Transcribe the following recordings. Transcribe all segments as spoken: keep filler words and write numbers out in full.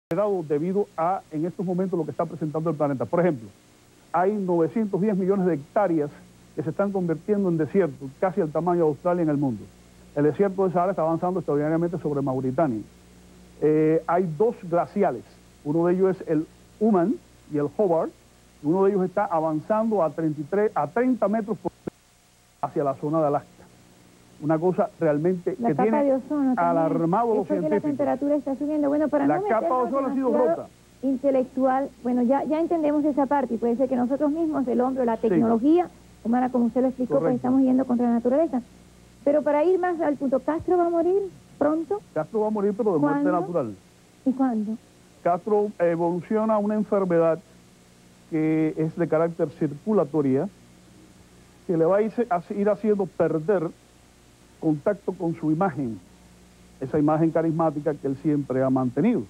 debido a, en estos momentos, lo que está presentando el planeta. Por ejemplo, hay novecientos diez millones de hectáreas que se están convirtiendo en desierto, casi el tamaño de Australia en el mundo. El desierto de Sahara está avanzando extraordinariamente sobre Mauritania. Eh, hay dos glaciales, uno de ellos es el Human y el Hobart, y uno de ellos está avanzando a, treinta y tres, a treinta metros por hacia la zona de Alaska. Una cosa realmente la que capa tiene de ozono alarmado a los es porque científicos. La temperatura está subiendo. Bueno, para la no capa de ozono ha sido rota. Intelectual, bueno, ya, ya entendemos esa parte, y puede ser que nosotros mismos, el hombre, la tecnología sí. humana, como usted lo explicó, Correcto. Pues estamos yendo contra la naturaleza. Pero para ir más al punto, ¿Castro va a morir pronto? Castro va a morir, pero de ¿Cuándo? muerte natural. ¿Y cuándo? Castro evoluciona a una enfermedad que es de carácter circulatoria, que le va a ir, a ir haciendo perder contacto con su imagen, esa imagen carismática que él siempre ha mantenido.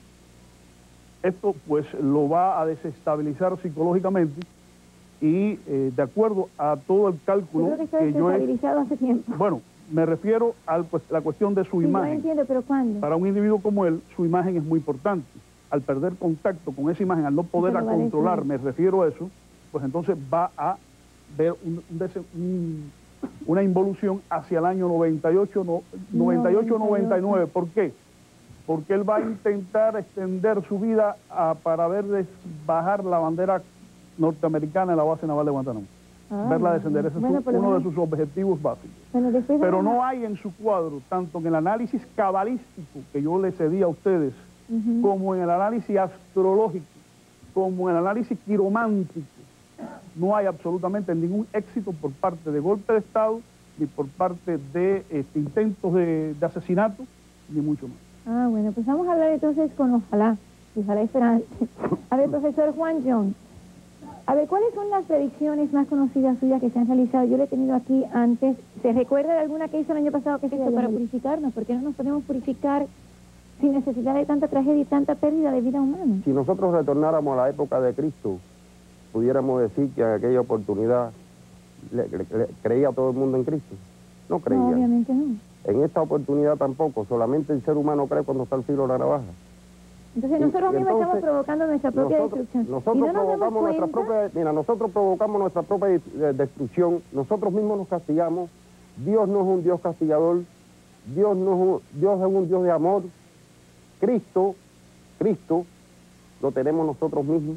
Esto pues lo va a desestabilizar psicológicamente y eh, de acuerdo a todo el cálculo yo creo que, está que yo he... desestabilizado hace tiempo. Bueno, me refiero a pues, la cuestión de su sí, imagen. Yo entiendo, pero ¿cuándo? Para un individuo como él, su imagen es muy importante. Al perder contacto con esa imagen, al no poderla vale controlar, decir. me refiero a eso, pues entonces va a ver un, un, un, una involución hacia el año noventa y ocho, noventa y nueve. ¿Por qué? Porque él va a intentar extender su vida a, para ver bajar la bandera norteamericana en la base naval de Guantánamo. Ah, verla descender. Ese bueno, es un, uno de sus objetivos básicos. Bueno, Pero no hay en su cuadro, tanto en el análisis cabalístico que yo le cedí a ustedes, uh-huh. como en el análisis astrológico, como en el análisis quiromántico, no hay absolutamente ningún éxito por parte de golpe de Estado, ni por parte de este, intentos de, de asesinato, ni mucho más. Ah, bueno, pues vamos a hablar entonces con Ojalá, Ojalá Esperanza. A ver, profesor Juan John, a ver, ¿cuáles son las predicciones más conocidas suyas que se han realizado? Yo le he tenido aquí antes. ¿Se recuerda de alguna que hizo el año pasado que se hizo para purificarnos? ¿Por qué no nos podemos purificar sin necesidad de tanta tragedia y tanta pérdida de vida humana? Si nosotros retornáramos a la época de Cristo, pudiéramos decir que en aquella oportunidad le, le, le, creía todo el mundo en Cristo. No creía. No, obviamente no. En esta oportunidad tampoco, solamente el ser humano cree cuando está al filo de la navaja. Entonces nosotros y, mismos y entonces, estamos provocando nuestra propia nosotros, destrucción. Nosotros ¿Y no nos provocamos nuestra propia, mira, nosotros provocamos nuestra propia destrucción, nosotros mismos nos castigamos. Dios no es un Dios castigador, Dios no es un, Dios es un Dios de amor. Cristo, Cristo lo tenemos nosotros mismos.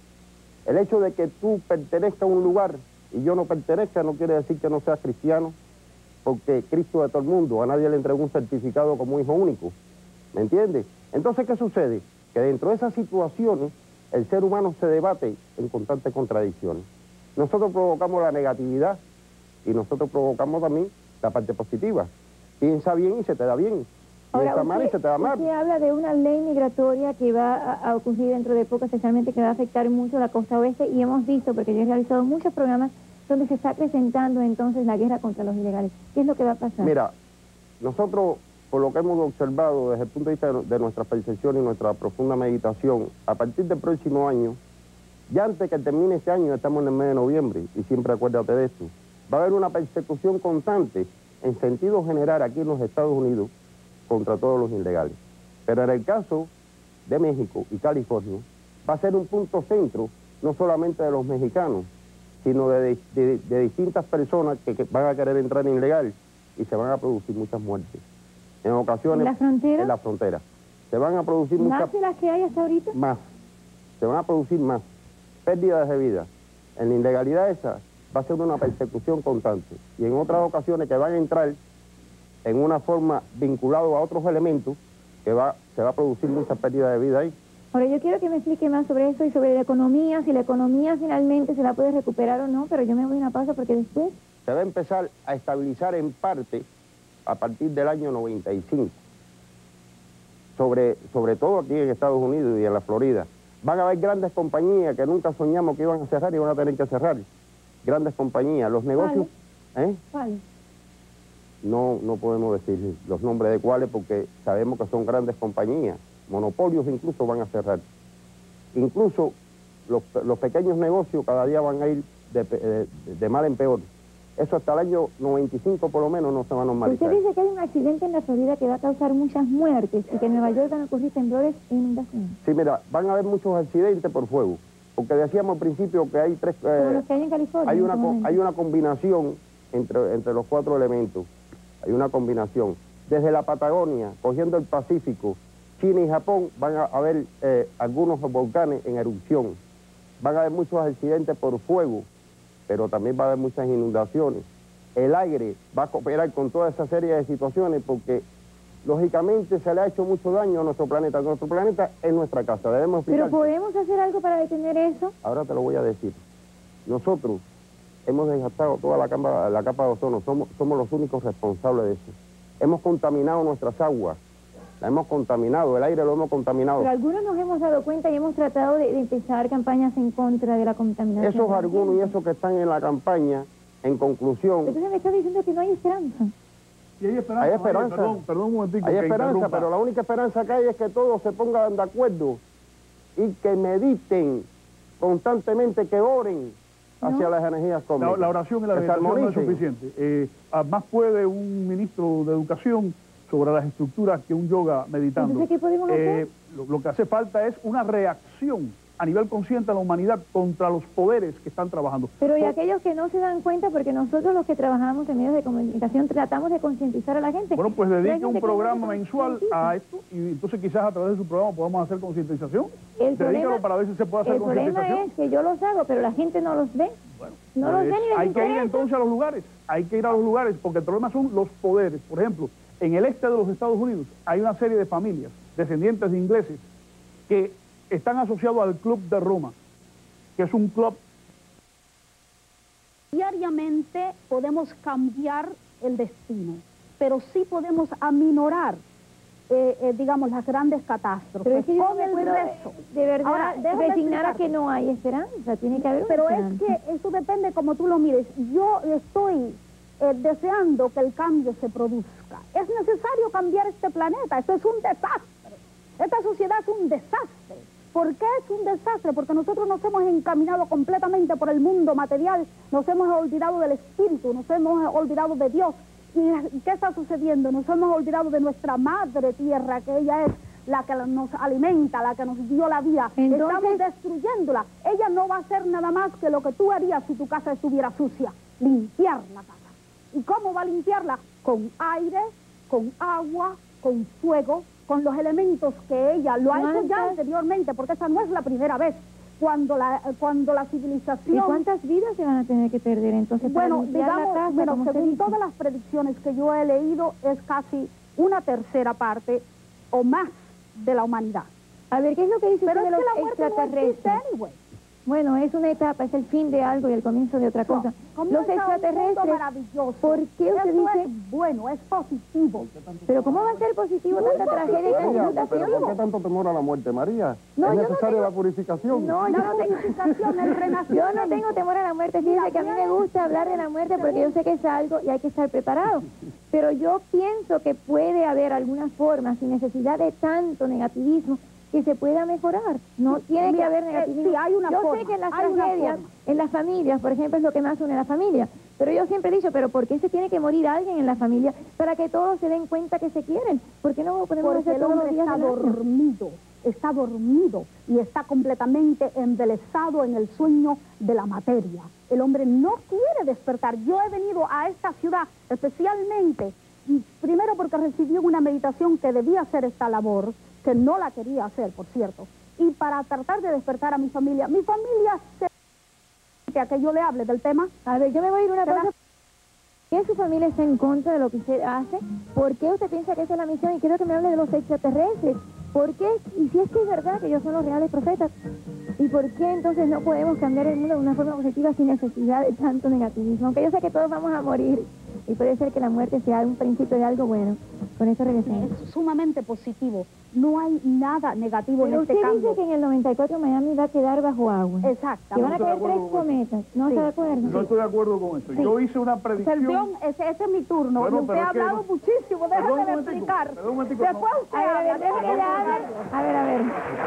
El hecho de que tú pertenezcas a un lugar y yo no pertenezca no quiere decir que no seas cristiano, porque Cristo es de todo el mundo, a nadie le entregó un certificado como hijo único, ¿me entiendes? Entonces, ¿qué sucede? Que dentro de esas situaciones el ser humano se debate en constantes contradicciones. Nosotros provocamos la negatividad y nosotros provocamos también la parte positiva. Piensa bien y se te da bien. Ahora, Piensa mal y se te da mal. Usted habla de una ley migratoria que va a, a ocurrir dentro de poco, especialmente que va a afectar mucho la costa oeste, y hemos visto, porque yo he realizado muchos programas donde se está acrecentando entonces la guerra contra los ilegales. ¿Qué es lo que va a pasar? Mira, nosotros, por lo que hemos observado desde el punto de vista de, de nuestra percepción y nuestra profunda meditación, a partir del próximo año, ya antes que termine este año, estamos en el mes de noviembre, y siempre acuérdate de esto, va a haber una persecución constante en sentido general aquí en los Estados Unidos contra todos los ilegales. Pero en el caso de México y California, va a ser un punto centro, no solamente de los mexicanos, sino de, de, de distintas personas que, que van a querer entrar en ilegal y se van a producir muchas muertes. En ocasiones... ¿En la frontera? En la frontera. Se van a producir ¿Más muchas... de las que hay hasta ahorita? Más. Se van a producir más. Pérdidas de vida. En la ilegalidad esa va a ser una persecución constante. Y en otras ocasiones que van a entrar en una forma vinculado a otros elementos que va, se va a producir mucha pérdida de vida ahí. Ahora, yo quiero que me explique más sobre eso y sobre la economía, si la economía finalmente se la puede recuperar o no, pero yo me voy a una pausa porque después... Se va a empezar a estabilizar en parte a partir del año noventa y cinco. Sobre, sobre todo aquí en Estados Unidos y en la Florida. Van a haber grandes compañías que nunca soñamos que iban a cerrar y van a tener que cerrar. Grandes compañías, los negocios... ¿Cuáles? ¿Eh? ¿Cuáles? No, no podemos decir los nombres de cuáles porque sabemos que son grandes compañías. Monopolios incluso van a cerrar. Incluso los, los pequeños negocios cada día van a ir de, de, de mal en peor. Eso hasta el año noventa y cinco por lo menos no se va a normalizar. Usted dice que hay un accidente en la Florida que va a causar muchas muertes y que en Nueva York van a ocurrir temblores e inundaciones. Sí, mira, van a haber muchos accidentes por fuego, porque decíamos al principio que hay tres... Eh, Como los que hay en California. hay, en una, este momento. hay una combinación entre, entre los cuatro elementos, hay una combinación. Desde la Patagonia, cogiendo el Pacífico, China y Japón, van a haber eh, algunos volcanes en erupción. Van a haber muchos accidentes por fuego, pero también va a haber muchas inundaciones. El aire va a cooperar con toda esa serie de situaciones porque, lógicamente, se le ha hecho mucho daño a nuestro planeta. Nuestro planeta es nuestra casa, debemos explicar. ¿Pero podemos hacer algo para detener eso? Ahora te lo voy a decir. Nosotros hemos desgastado toda la capa, la capa de ozono, somos, somos los únicos responsables de eso. Hemos contaminado nuestras aguas, la hemos contaminado, el aire lo hemos contaminado. Pero algunos nos hemos dado cuenta y hemos tratado de, de empezar campañas en contra de la contaminación. Esos algunos y esos que están en la campaña, en conclusión... Entonces me está diciendo que no hay esperanza. Y hay esperanza. Hay esperanza. María, perdón, perdón un momentico. Hay que esperanza, interrumpa. pero la única esperanza que hay es que todos se pongan de acuerdo y que mediten constantemente, que oren hacia ¿No? las energías cósmicas. La, la oración y la que se meditación no es armonicen. suficiente. Eh, más puede un ministro de Educación sobre las estructuras que un yoga meditando. Entonces, ¿qué podemos hacer? Eh, lo, lo que hace falta es una reacción a nivel consciente de la humanidad contra los poderes que están trabajando. Pero y Por- aquellos que no se dan cuenta, porque nosotros los que trabajamos en medios de comunicación tratamos de concientizar a la gente. Bueno, pues Pero hay dedique gente un que no programa se mensual concientiza. a esto y entonces quizás a través de su programa podamos hacer concientización. El Dedícalo problema, para ver si se puede hacer el problema concientización. es que yo los hago, pero la gente no los ve. Bueno, no los pues ve ni les hay que ir interesa. entonces a los lugares, hay que ir a los lugares, porque el problema son los poderes. Por ejemplo, en el este de los Estados Unidos hay una serie de familias descendientes de ingleses que están asociados al Club de Roma, que es un club. Diariamente podemos cambiar el destino, pero sí podemos aminorar, eh, eh, digamos, las grandes catástrofes. Pero es que yo no con me el puedo rezo. de verdad Ahora, déjame resignar a explicarte. que no hay esperanza, tiene que haber una Pero es esperanza. que eso depende como tú lo mires. Yo estoy eh, deseando que el cambio se produzca. Es necesario cambiar este planeta. Esto es un desastre. Esta sociedad es un desastre. ¿Por qué es un desastre? Porque nosotros nos hemos encaminado completamente por el mundo material, nos hemos olvidado del espíritu, nos hemos olvidado de Dios. ¿Y qué está sucediendo? Nos hemos olvidado de nuestra madre tierra, que ella es la que nos alimenta, la que nos dio la vida. Entonces- Estamos destruyéndola. Ella no va a hacer nada más que lo que tú harías si tu casa estuviera sucia, limpiar la casa. ¿Y cómo va a limpiarla? Con aire, con agua, con fuego, con los elementos que ella lo ha hecho ya ¿Cuántas- anteriormente, porque esa no es la primera vez. Cuando la, cuando la ¿Y civilización... cuántas vidas se van a tener que perder entonces para Bueno, limpiar la digamos, casa, bueno, como se según dice? todas las predicciones que yo he leído, es casi una tercera parte o más de la humanidad. A ver, ¿qué es lo que dice Pero usted es de que los la muerte no existe extraterrestres? anyway. Bueno, es una etapa, es el fin de algo y el comienzo de otra cosa. Comienza Los un mundo extraterrestres, maravilloso. ¿por qué usted Eso dice? es bueno, es positivo. Pero ¿cómo va a ser positivo Muy tanta tragedia y tanta María, inundación? pero ¿por qué tanto temor a la muerte, María? No, ¿Es yo no necesaria tengo- la purificación? No, yo no tengo Purificación, el Yo renacimiento. no tengo temor a la muerte, fíjese que a mí me gusta hablar de la muerte porque yo sé que es algo y hay que estar preparado. Pero yo pienso que puede haber alguna forma, sin necesidad de tanto negativismo, que se pueda mejorar. No tiene que Mira, haber eh, negativismo. sí, hay una yo forma, sé que en las hay una tragedias, forma. en las familias, por ejemplo, es lo que más une a la familia. Pero yo siempre he dicho, ¿pero por qué se tiene que morir alguien en la familia para que todos se den cuenta que se quieren? ¿Por qué no podemos Porque hacer el todos los hombre días está del año? dormido, está dormido y está completamente embelesado en el sueño de la materia. El hombre no quiere despertar. Yo he venido a esta ciudad especialmente, y primero porque recibí una meditación que debía hacer esta labor, que no la quería hacer, por cierto, y para tratar de despertar a mi familia. Mi familia se... a que yo le hable del tema. A ver, yo me voy a ir una ¿Será? cosa. ¿Por qué su familia está en contra de lo que usted hace? ¿Por qué usted piensa que esa es la misión? Y quiero que me hable de los extraterrestres. ¿Por qué? Y si es que es verdad que ellos son los reales profetas. ¿Y por qué entonces no podemos cambiar el mundo de una forma positiva sin necesidad de tanto negativismo? Aunque yo sé que todos vamos a morir y puede ser que la muerte sea un principio de algo bueno. Con eso regresamos. Es sumamente positivo no hay nada negativo Pero en este usted cambio. dice que en el noventa y cuatro Miami va a quedar bajo agua. Exactamente. Que van a No estoy de caer acuerdo tres con eso. cometas. ¿No Sí. está de acuerdo? No estoy de acuerdo con eso. Sí. Yo hice una predicción. Perdón, ese, ese es mi turno. Bueno, y usted pero ha es que hablado no- muchísimo, Perdón, déjame un de momentico, explicar. perdón, un momentico, Después no. usted A ver, a habla. ver, deje que ella hable. A ver, a ver.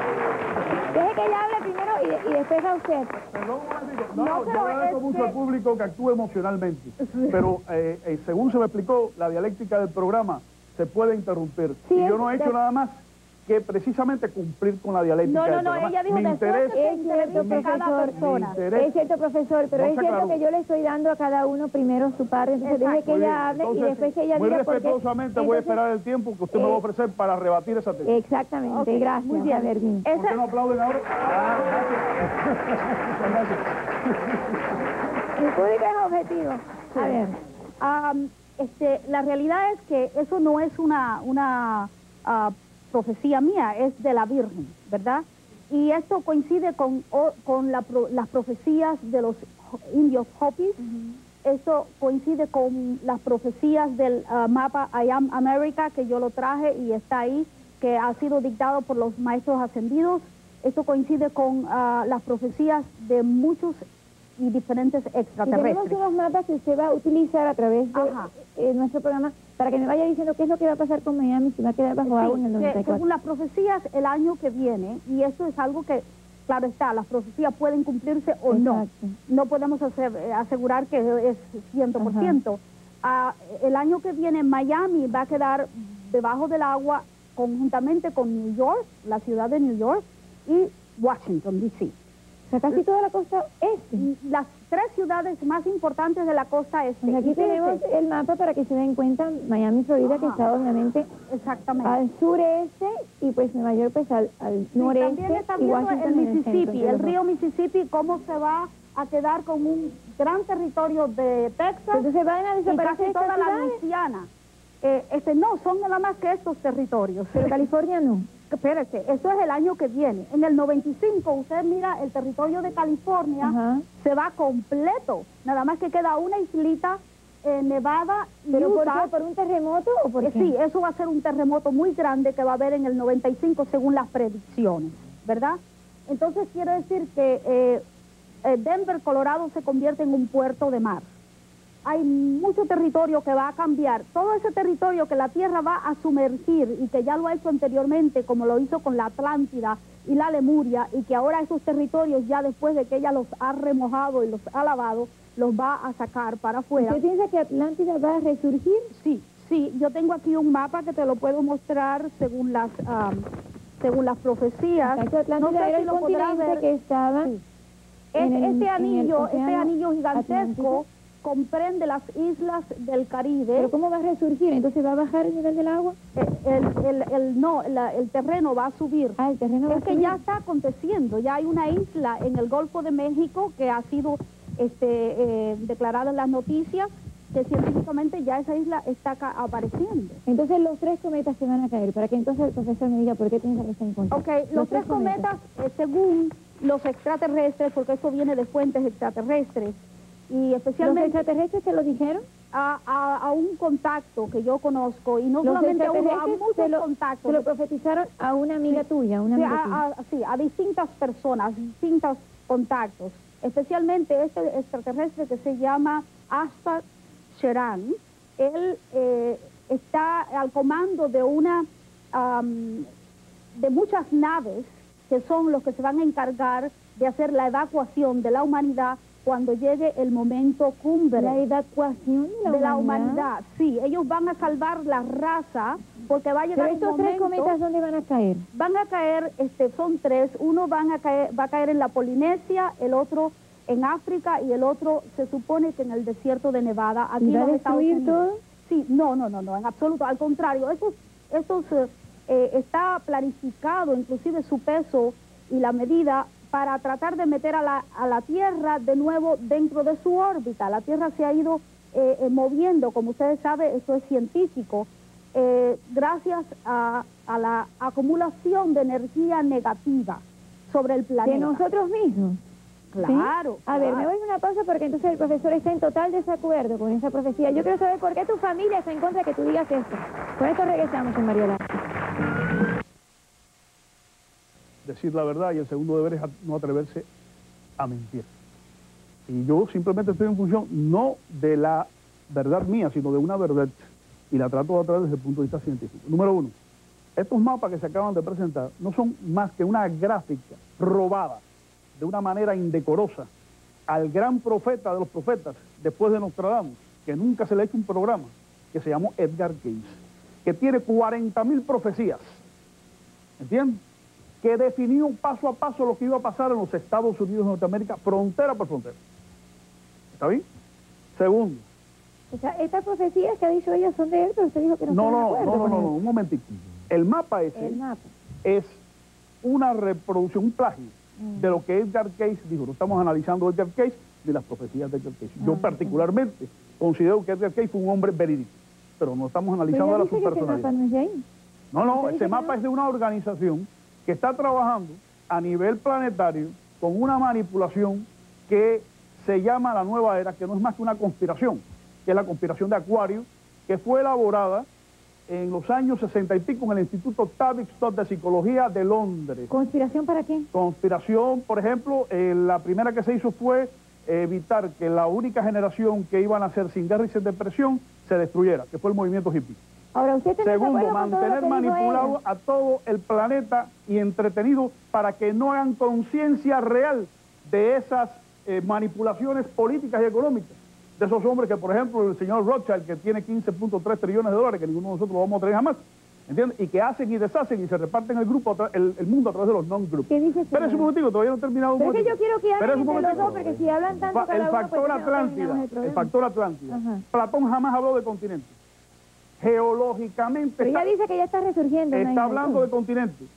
Deje que ella hable primero y, de- y después a usted. Perdón un momentico. No, No, no, yo pero agradezco es mucho que- al público que actúe emocionalmente. Pero eh, eh, según se me explicó, la dialéctica del programa se puede interrumpir. Sí, y yo es- no he hecho de- nada más que precisamente cumplir con la dialéctica No, no, del no, programa. ella dijo Mi después interés, que se Es cierto, entreviste cada profesor. persona. Mi interés- Es cierto, profesor, pero No es se cierto aclaró. que yo le estoy dando a cada uno primero su parte. Entonces Exacto. deje que Muy bien. ella hable y Entonces, después que ella muy diga por qué. respetuosamente voy a Entonces, esperar el tiempo que usted me va a eh, ofrecer para rebatir esa tesis. Exactamente, Ok, gracias. muy bien. A ver, dime. ¿Por Esa- qué no aplauden ahora? Ah, gracias. Muchas gracias. Mi público es objetivo. A ver. Am, este, la realidad es que eso no es una, una ah, profecía mía, es de la Virgen, ¿verdad? Y esto coincide con, o- con la pro- las profecías de los jo- indios Hopis. Esto coincide con las profecías del ah, mapa I Am America, que yo lo traje y está ahí, que ha sido dictado por los maestros ascendidos. Esto coincide con ah, las profecías de muchos y diferentes Y tenemos extraterrestres. unos mapas que usted va a utilizar a través de Ajá. eh, nuestro programa para que me vaya diciendo qué es lo que va a pasar con Miami, si va a quedar bajo agua en el Sí, noventa y que según cuatro. las profecías, el año que viene, y esto es algo que, claro está, las profecías pueden cumplirse o no. Exacto. No podemos hacer- eh, asegurar que es cien por ciento. Ah, el año que viene Miami va a quedar debajo del agua conjuntamente con New York, la ciudad de New York, y Washington, D C O sea, casi toda la costa este. Y las tres ciudades más importantes de la costa este. Pues aquí Y fíjense, tenemos el mapa para que se den cuenta Miami, Florida, que Ajá. está obviamente exactamente. al sureste y pues Nueva York pues al, al Sí, noreste también está y viendo Washington el en centro, Mississippi, entre el los dos. río Mississippi, cómo se va a quedar con un gran territorio de Texas Entonces van a y desaparecer casi estas toda la ciudades, Luisiana. Eh, este, no, son nada más que estos territorios. pero California no. Espérate, esto es el año que viene. En el noventa y cinco, usted mira, el territorio de California Ajá. se va completo. Nada más que queda una islita, eh, Nevada y ¿Pero por Utah. qué? ¿Por un terremoto o por Eh, qué? Sí, eso va a ser un terremoto muy grande que va a haber en el noventa y cinco según las predicciones, ¿verdad? Entonces quiere decir que eh, eh, Denver, Colorado se convierte en un puerto de mar. Hay mucho territorio que va a cambiar. Todo ese territorio que la Tierra va a sumergir y que ya lo ha hecho anteriormente, como lo hizo con la Atlántida y la Lemuria, y que ahora esos territorios ya después de que ella los ha remojado y los ha lavado, los va a sacar para afuera. ¿Usted piensa que Atlántida va a resurgir? Sí, sí, yo tengo aquí un mapa que te lo puedo mostrar según las am, según las profecías. Exacto, Atlántida No sé era si el lo podrás continente ver. que estaba Sí. en Es- el- en este el anillo, este océano anillo Atlántico. gigantesco comprende las islas del Caribe. ¿Pero cómo va a resurgir? ¿Entonces va a bajar el nivel del agua? Eh, el, el, el- no, la- el terreno va a subir. Ah, el terreno va a Es que subir. ya está aconteciendo, ya hay una isla en el Golfo de México que ha sido este, eh, declarada en las noticias, que científicamente ya esa isla está ca- apareciendo. Entonces los tres cometas que van a caer, para que entonces el profesor me diga por qué piensa que está en contra. Ok, los, tres cometas, eh, según los extraterrestres, porque eso viene de fuentes extraterrestres, y ¿Los especialmente extraterrestres te lo dijeron? a, a- a un contacto que yo conozco, y no Los solamente a uno, a extraterrestres muchos se lo, contactos. se lo profetizaron a una amiga tuya, a una Sí, amiga a, tuya. a- sí, a distintas personas, distintos contactos, especialmente este extraterrestre que se llama Asta Sheran. Él eh, está al comando de una am, de muchas naves que son los que se van a encargar de hacer la evacuación de la humanidad cuando llegue el momento cumbre La evacuación de la, de la humanidad. Sí, ellos van a salvar la raza porque va a llegar Pero estos un tres momento, cometas, ¿dónde van a caer? van a caer, este, son tres, uno van a caer, va a caer en la Polinesia, el otro en África y el otro se supone que en el desierto de Nevada, aquí ¿Y va en a los Estados destruir Unidos. todo? Sí, no, no, no, no, en absoluto, al contrario, estos, estos eh, eh, está planificado inclusive su peso y la medida para tratar de meter a la, a la Tierra de nuevo dentro de su órbita. La Tierra se ha ido eh, eh, moviendo, como ustedes saben, esto es científico, eh, gracias a, a la acumulación de energía negativa sobre el planeta. De nosotros mismos. Claro. ¿Sí? A ver, claro. me voy a una pausa porque entonces el profesor está en total desacuerdo con esa profecía. Yo quiero saber por qué tu familia está en contra de que tú digas esto. Con esto regresamos en Mario Lara. decir la verdad, y el segundo deber es a- no atreverse a mentir. Y yo simplemente estoy en función no de la verdad mía, sino de una verdad, y la trato de traer desde el punto de vista científico. Número uno, estos mapas que se acaban de presentar no son más que una gráfica robada de una manera indecorosa al gran profeta de los profetas, después de Nostradamus, que nunca se le ha hecho un programa, que se llamó Edgar Cayce, que tiene cuarenta mil profecías, ¿entiendes? Que definió paso a paso lo que iba a pasar en los Estados Unidos de Norteamérica, frontera por frontera. ¿Está bien? Segundo, O sea, estas profecías que ha dicho ella son de él, pero usted dijo que no no, está de no, acuerdo no, no, con no, él. no, un momentito. El mapa ese El mapa. es una reproducción, un plagio Mm. de lo que Edgar Cayce dijo. No estamos analizando Edgar Cayce ni las profecías de Edgar Cayce. Yo Ah, particularmente considero que Edgar Cayce fue un hombre verídico, pero no estamos Pero analizando ella la dice que ese subpersonalidad. mapa no es de ahí. No, no, ¿Usted dice ese que mapa no? es de una organización que está trabajando a nivel planetario con una manipulación que se llama la nueva era, que no es más que una conspiración, que es la conspiración de Acuario, que fue elaborada en los años sesenta y pico en el Instituto Tavistock de Psicología de Londres. ¿Conspiración para qué? Conspiración, por ejemplo, eh, la primera que se hizo fue evitar que la única generación que iban a ser sin guerra y sin depresión se destruyera, que fue el movimiento hippie. Ahora, ¿usted está de Segundo, acuerdo con todo lo mantener que dijo manipulado ella? a todo el planeta y entretenido para que no hagan conciencia real de esas eh, manipulaciones políticas y económicas. De esos hombres que, por ejemplo, el señor Rothschild, que tiene quince punto tres trillones de dólares, que ninguno de nosotros lo vamos a tener jamás, ¿entiendes? Y que hacen y deshacen y se reparten el grupo, a tra- el, el mundo a través de los non-groups. ¿Qué dice Espera un señor? momentico, todavía no he terminado un Pero es que momentico. yo quiero que Espera hablen un entre los momentico. dos, porque si hablan tanto Fa- cada el uno, pues factor no terminamos Atlántida, el el programa. factor Atlántida. Ajá. Platón jamás habló de continentes. Geológicamente Pero ella está- dice que ya está resurgiendo. está hablando de continentes.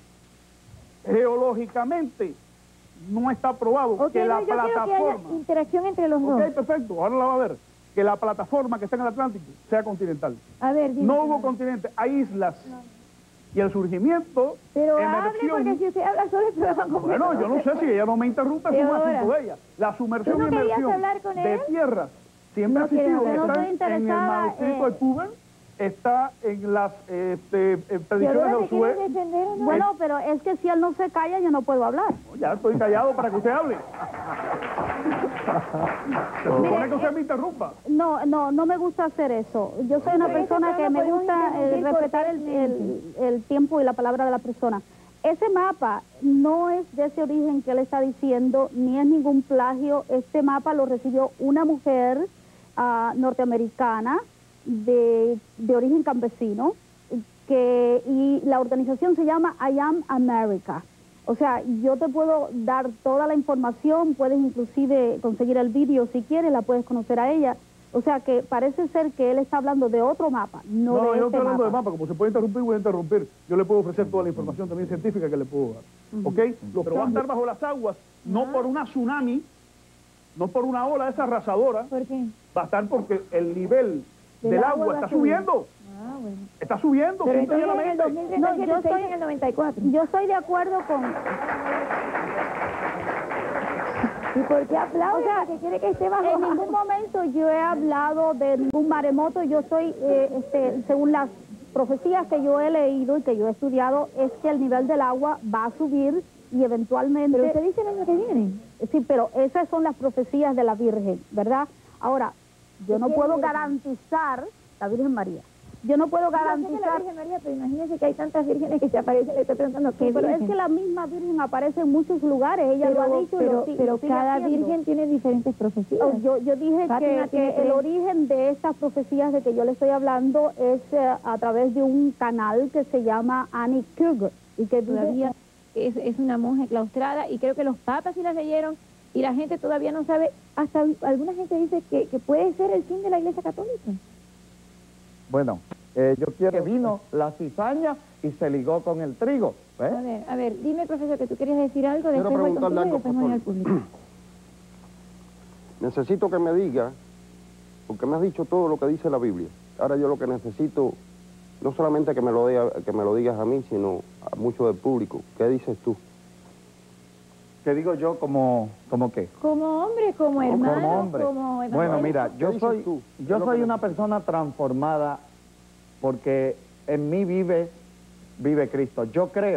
Geológicamente no está probado Ok, que la no, yo quiero que haya plataforma... interacción entre los Ok, dos. perfecto, ahora la va a ver. Que la plataforma que está en el Atlántico sea continental. A ver, dime. No hubo continentes, hay islas. Y el surgimiento, Pero hable, emersión... porque si usted habla solo el programa completo. Bueno, yo no sé si ella no me interrumpe, es un Teodora, asunto de ella. La sumersión ¿tú no y querías emersión hablar con de él? tierras siempre No ha existido. quiero hablar. Está No en- estoy en el interesada, manuscrito eh, de Cuban, está en las este, eh, predicciones Teodora, de ¿te Josué. quieres defender o no? Bueno, pero es que si él no se calla, yo no puedo hablar. Ya estoy callado para que usted hable. Se supone que usted me interrumpa. No, no, no me gusta hacer eso. Yo soy una Pero ese persona que programa me podemos gusta eh, interrumpir respetar el, el- el tiempo y la palabra de la persona. Ese mapa no es de ese origen que él está diciendo, ni es ningún plagio. Este mapa lo recibió una mujer ah, norteamericana de, de origen campesino, que, y la organización se llama I Am America. O sea, yo te puedo dar toda la información, puedes inclusive conseguir el vídeo si quieres, la puedes conocer a ella. O sea que parece ser que él está hablando de otro mapa, no, No, de yo no este estoy hablando de mapa. mapa, como se puede interrumpir, voy a interrumpir. Yo le puedo ofrecer toda la información también científica que le puedo dar. ¿Ok? Lo que va a estar bajo las aguas, no por una tsunami, no por una ola esa arrasadora, ¿Por qué? va a estar porque el nivel Del del, agua agua va está a subir. subiendo. Ah, bueno. Está subiendo, Pero simple y entonces en el dos llanamente. mil treinta y siete No, yo se hizo estoy- en el noventa y cuatro. Yo estoy de acuerdo con... ¿Y por qué aplaude? O sea, Porque quiere que esté bajo. En ningún momento yo he hablado de ningún maremoto. Yo estoy, eh, este, según las profecías que yo he leído y que yo he estudiado, es que el nivel del agua va a subir y eventualmente... Pero usted dice el año que viene. Sí, pero esas son las profecías de la Virgen, ¿verdad? Ahora, yo ¿De no quién puedo Virgen? garantizar, la Virgen María, yo no puedo Yo sé que la garantizar... Virgen María, pero imagínese que hay tantas vírgenes que se aparecen, le estoy preguntando qué Sí, pero es virgen. que la misma Virgen aparece en muchos lugares, ella pero, lo ha dicho y pero, lo, si- pero lo sigue cada haciendo. virgen tiene diferentes profecías. Oh, yo, yo dije Fátima que, tiene que el tres. origen de estas profecías de que yo le estoy hablando es eh, a través de un canal que se llama Annie Kruger y que Todavía vive... es, es una monja claustrada y creo que los papas sí las leyeron y la gente todavía no sabe, hasta alguna gente dice que, que puede ser el fin de la Iglesia Católica. Bueno, eh, yo quiero que vino la cizaña y se ligó con el trigo. ¿ves? A ver, a ver, dime, profesor, que tú querías decir algo, Quiero después voy preguntarle contigo y algo, después por voy al favor. público. Necesito que me diga, porque me has dicho todo lo que dice la Biblia. Ahora yo lo que necesito, no solamente que me lo, diga, que me lo digas a mí, sino a mucho del público. ¿Qué dices tú? ¿Qué digo yo como, como qué? Como hombre, como hermano, Como hombre. como Bueno, evangélico. mira, ¿Qué yo dices soy, tú? ¿Qué yo es lo soy que una necesitas? persona transformada porque en mí vive, vive Cristo. Yo creo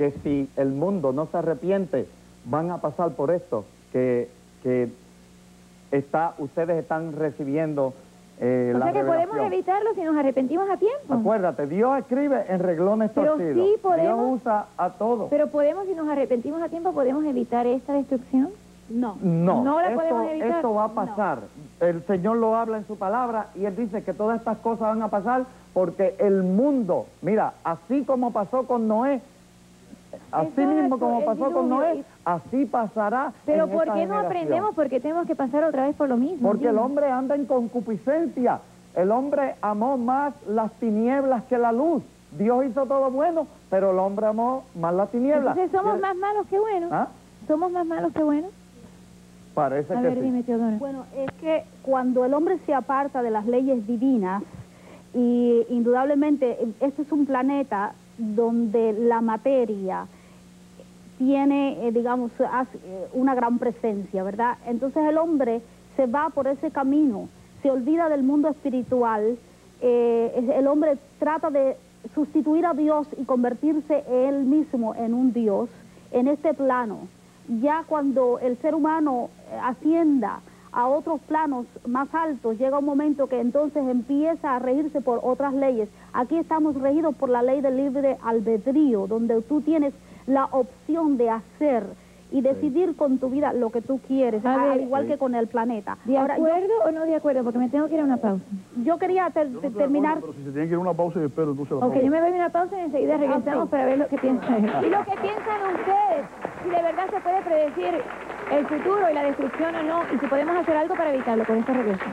que si el mundo no se arrepiente, van a pasar por esto, que, que está, ustedes están recibiendo eh, O la sea que revelación. podemos evitarlo si nos arrepentimos a tiempo. Acuérdate, Dios escribe en reglones Pero torcidos. sí podemos- Dios usa a todos. Pero podemos, si nos arrepentimos a tiempo, ¿podemos evitar esta destrucción? No. No, No la esto, podemos evitar. esto va a pasar. El Señor lo habla en su palabra y Él dice que todas estas cosas van a pasar porque el mundo, mira, así como pasó con Noé, así Exacto, mismo como el pasó con diluvio. Noé, así pasará Pero en ¿por esta qué no generación. aprendemos? Porque tenemos que pasar otra vez por lo mismo. Porque el ¿entiendes? hombre anda en concupiscencia. El hombre amó más las tinieblas que la luz. Dios hizo todo bueno, pero el hombre amó más las tinieblas. Entonces somos Y- más malos que buenos. ¿Ah? ¿Somos más malos que buenos? Parece A que ver, sí. dime, Teodora. Bueno, es que cuando el hombre se aparta de las leyes divinas, y indudablemente este es un planeta donde la materia tiene, eh, digamos, hace, eh, una gran presencia, ¿verdad? Entonces el hombre se va por ese camino, se olvida del mundo espiritual, eh, es- el hombre trata de sustituir a Dios y convertirse él mismo en un Dios en este plano. Ya cuando el ser humano eh, ascienda a otros planos más altos, llega un momento que entonces empieza a regirse por otras leyes. Aquí estamos regidos por la ley del libre albedrío, donde tú tienes la opción de hacer y decidir con tu vida lo que tú quieres, A ver, al igual sí. que con el planeta. ¿De Ahora, yo- acuerdo o no de acuerdo? Porque me tengo que ir a una pausa. yo, quería ter- Yo no estoy de terminar... acuerdo, pero si se tiene que ir a una pausa, yo espero entonces la Ok, pausa. yo me voy a una pausa y enseguida regresamos Ok. para ver lo que piensan él. Y lo que piensan ustedes, si de verdad se puede predecir el futuro y la destrucción o no, y si podemos hacer algo para evitarlo. Con esto regreso.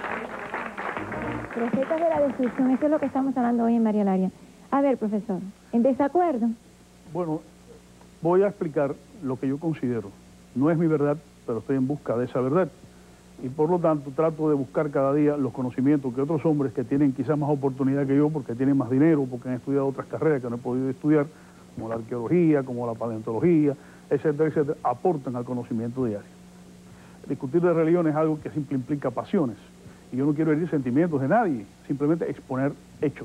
Recetas de la destrucción, eso es lo que estamos hablando hoy en María Laria. A ver, profesor, ¿en desacuerdo? Bueno, voy a explicar lo que yo considero. No es mi verdad, pero estoy en busca de esa verdad. Y por lo tanto trato de buscar cada día los conocimientos que otros hombres que tienen quizás más oportunidad que yo, porque tienen más dinero, porque han estudiado otras carreras que no he podido estudiar, como la arqueología, como la paleontología, etcétera, etcétera, aportan al conocimiento diario. Discutir de religión es algo que siempre implica pasiones. Y yo no quiero herir sentimientos de nadie, simplemente exponer hechos.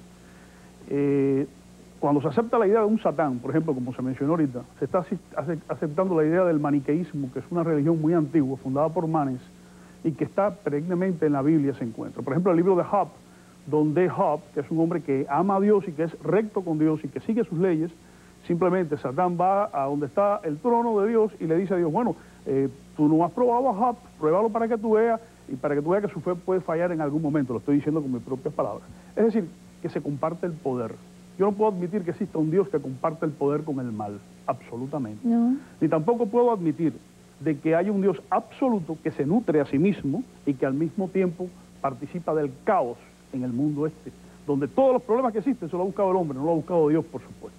Eh, cuando se acepta la idea de un Satán, por ejemplo, como se mencionó ahorita, se está ace- ace- aceptando la idea del maniqueísmo, que es una religión muy antigua, fundada por Manes, y que está perennemente en la Biblia se encuentra. Por ejemplo, el libro de Job, donde Job, que es un hombre que ama a Dios y que es recto con Dios y que sigue sus leyes, simplemente Satán va a donde está el trono de Dios y le dice a Dios, bueno, eh, tú no has probado a Job, pruébalo para que tú veas, y para que tú veas que su fe puede fallar en algún momento, lo estoy diciendo con mis propias palabras. Es decir, que se comparte el poder. Yo no puedo admitir que exista un Dios que comparte el poder con el mal, absolutamente. No. Ni tampoco puedo admitir de que haya un Dios absoluto que se nutre a sí mismo y que al mismo tiempo participa del caos en el mundo este, donde todos los problemas que existen se lo ha buscado el hombre, no lo ha buscado Dios, por supuesto.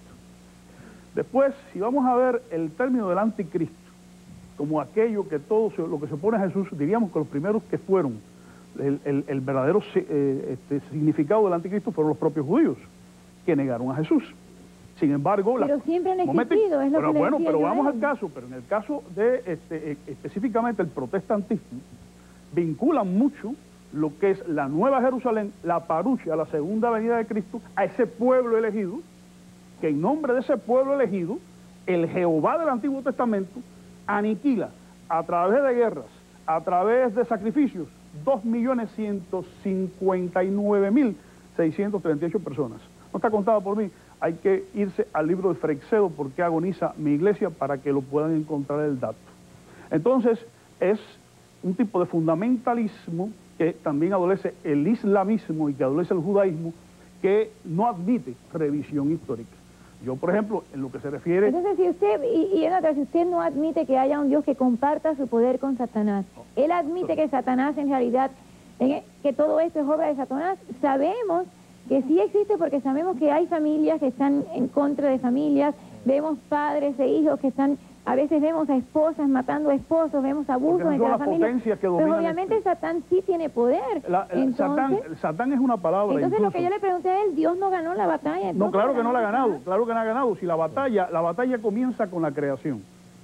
Después, si vamos a ver el término del anticristo, como aquello que todo se- lo que se opone a Jesús, diríamos que los primeros que fueron el, el- el verdadero eh, este, significado del anticristo fueron los propios judíos, que negaron a Jesús. Sin embargo, Pero la- siempre han Momento- existido, es lo pero que le bueno, decía pero yo a vamos él. al caso, pero en el caso de este, eh, específicamente el protestantismo, vinculan mucho lo que es la Nueva Jerusalén, la parusia, la segunda venida de Cristo, a ese pueblo elegido, que en nombre de ese pueblo elegido, el Jehová del Antiguo Testamento aniquila a través de guerras, a través de sacrificios, dos millones ciento cincuenta y nueve mil seiscientos treinta y ocho personas. No está contado por mí, hay que irse al libro de Freixedo, porque agoniza mi iglesia, para que lo puedan encontrar el dato. Entonces, es un tipo de fundamentalismo que también adolece el islamismo y que adolece el judaísmo, que no admite revisión histórica. Yo, por ejemplo, en lo que se refiere... Entonces, si usted, y, y en otra, si usted no admite que haya un Dios que comparta su poder con Satanás, él admite que Satanás en realidad, en- que todo esto es obra de Satanás, sabemos que sí existe porque sabemos que hay familias que están en contra de familias, vemos padres e hijos que están, a veces vemos a esposas matando a esposos, vemos abusos Porque entre son las las familias, potencias que pero dominan obviamente este- Satán sí tiene poder. La- la- entonces, Satán, Satán es una palabra. entonces lo incluso. que yo le pregunté a él, Dios no ganó la batalla. No, entonces, claro que no la ha ganado, Satanás. claro que no ha ganado. Si la batalla, la batalla comienza con la creación.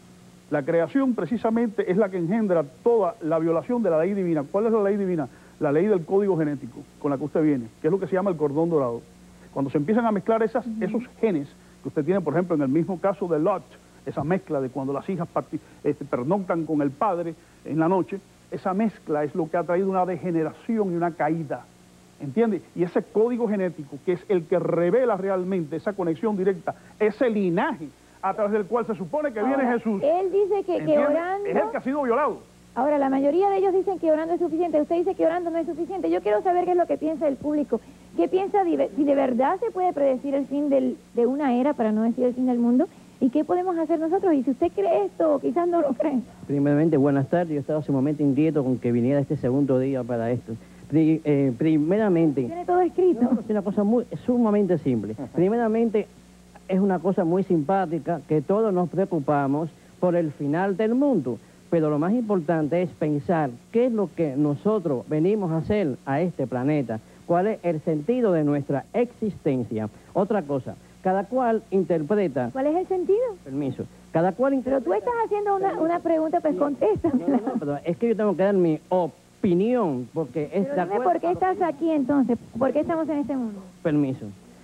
La creación precisamente es la que engendra toda la violación de la ley divina. ¿Cuál es la ley divina? La ley del código genético con la que usted viene, que es lo que se llama el cordón dorado. Cuando se empiezan a mezclar esas, esos genes que usted tiene, por ejemplo, en el mismo caso de Lot, esa mezcla de cuando las hijas este, pernoctan con el padre en la noche, esa mezcla es lo que ha traído una degeneración y una caída, ¿entiende? Y ese código genético, que es el que revela realmente esa conexión directa, ese linaje a través del cual se supone que viene Ahora, Jesús, él dice que, que orando... es el que ha sido violado. Ahora, la mayoría de ellos dicen que orando es suficiente. Usted dice que orando no es suficiente. Yo quiero saber qué es lo que piensa el público. ¿Qué piensa de, si de verdad se puede predecir el fin del, de una era, para no decir el fin del mundo? ¿Y qué podemos hacer nosotros? Y si usted cree esto, o quizás no lo cree. Primeramente, buenas tardes. Yo estaba sumamente inquieto con que viniera este segundo día para esto. Pri, eh, primeramente... Tiene todo escrito. No, es una cosa muy, sumamente simple. Primeramente, es una cosa muy simpática que todos nos preocupamos por el final del mundo. Pero lo más importante es pensar qué es lo que nosotros venimos a hacer a este planeta, cuál es el sentido de nuestra existencia. Otra cosa, cada cual interpreta... ¿Cuál es el sentido? Permiso. Cada cual interpreta... Pero tú estás haciendo una, una pregunta, pues contéstame. No, no, no, perdón, es que yo tengo que dar mi opinión, porque es Pero de dime acuerdo... por qué estás aquí entonces, por qué estamos en este mundo. Permiso.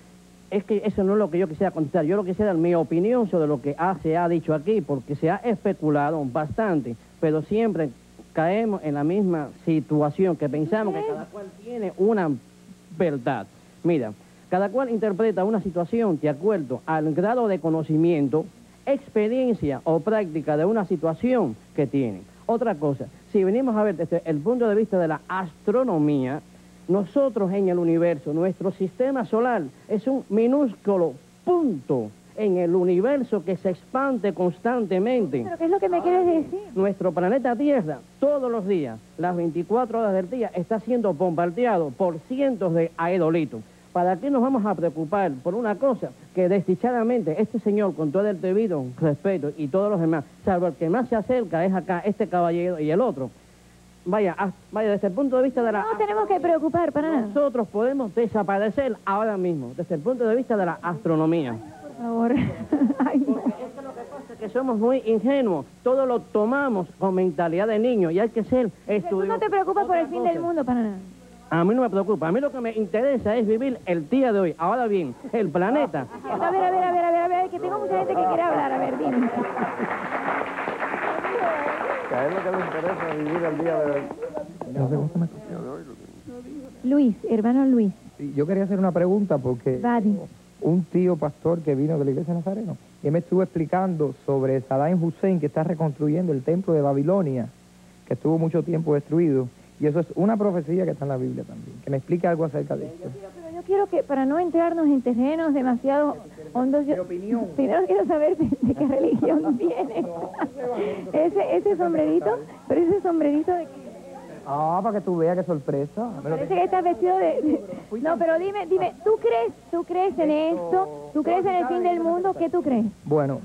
Es que eso no es lo que yo quisiera contestar. Yo lo quisiera dar mi opinión sobre lo que ha, se ha dicho aquí, porque se ha especulado bastante, pero siempre caemos en la misma situación, que pensamos que cada cual tiene una verdad. Mira, cada cual interpreta una situación de acuerdo al grado de conocimiento, experiencia o práctica de una situación que tiene. Otra cosa, si venimos a ver desde el punto de vista de la astronomía, nosotros en el universo, nuestro sistema solar es un minúsculo punto en el universo que se expande constantemente. ¿Pero qué es lo que me quieres decir? Nuestro planeta Tierra, todos los días, las veinticuatro horas del día, está siendo bombardeado por cientos de aerolitos. ¿Para qué nos vamos a preocupar por una cosa que desdichadamente este señor, con todo el debido respeto, y todos los demás, salvo el que más se acerca es acá, este caballero y el otro? Vaya, ah, vaya, desde el punto de vista de la... No tenemos que preocupar para nada. Nosotros podemos desaparecer ahora mismo, desde el punto de vista de la astronomía. Por favor. Ay, no. Es que lo que pasa es que somos muy ingenuos, todo lo tomamos con mentalidad de niño y hay que ser estudiosos. Tú no te preocupas por el fin del mundo para nada. A mí no me preocupa, a mí lo que me interesa es vivir el día de hoy. Ahora bien, el planeta... A ver, a ver, a ver, a ver, a ver, que tengo mucha gente que quiere hablar, a ver, dime. A él lo que le interesa es vivir el día de hoy. No sé cómo se me... Luis, hermano Luis. Sí, yo quería hacer una pregunta porque Vale. un tío pastor que vino de la iglesia de Nazareno, y él me estuvo explicando sobre Saddam Hussein, que está reconstruyendo el templo de Babilonia, que estuvo mucho tiempo destruido, y eso es una profecía que está en la Biblia también, que me explique algo acerca de esto. Pero yo quiero que, para no entrarnos en terrenos demasiado hondos, yo primero quiero saber de, de qué religión viene. ese, ese sombrerito, pero ese sombrerito de qué. Ah, para que tú veas qué sorpresa. Me lo- Parece que estás vestido de, de- No, pero dime, dime, ¿tú crees, tú crees en esto? ¿Tú crees en el fin del mundo? ¿Qué tú crees? Bueno,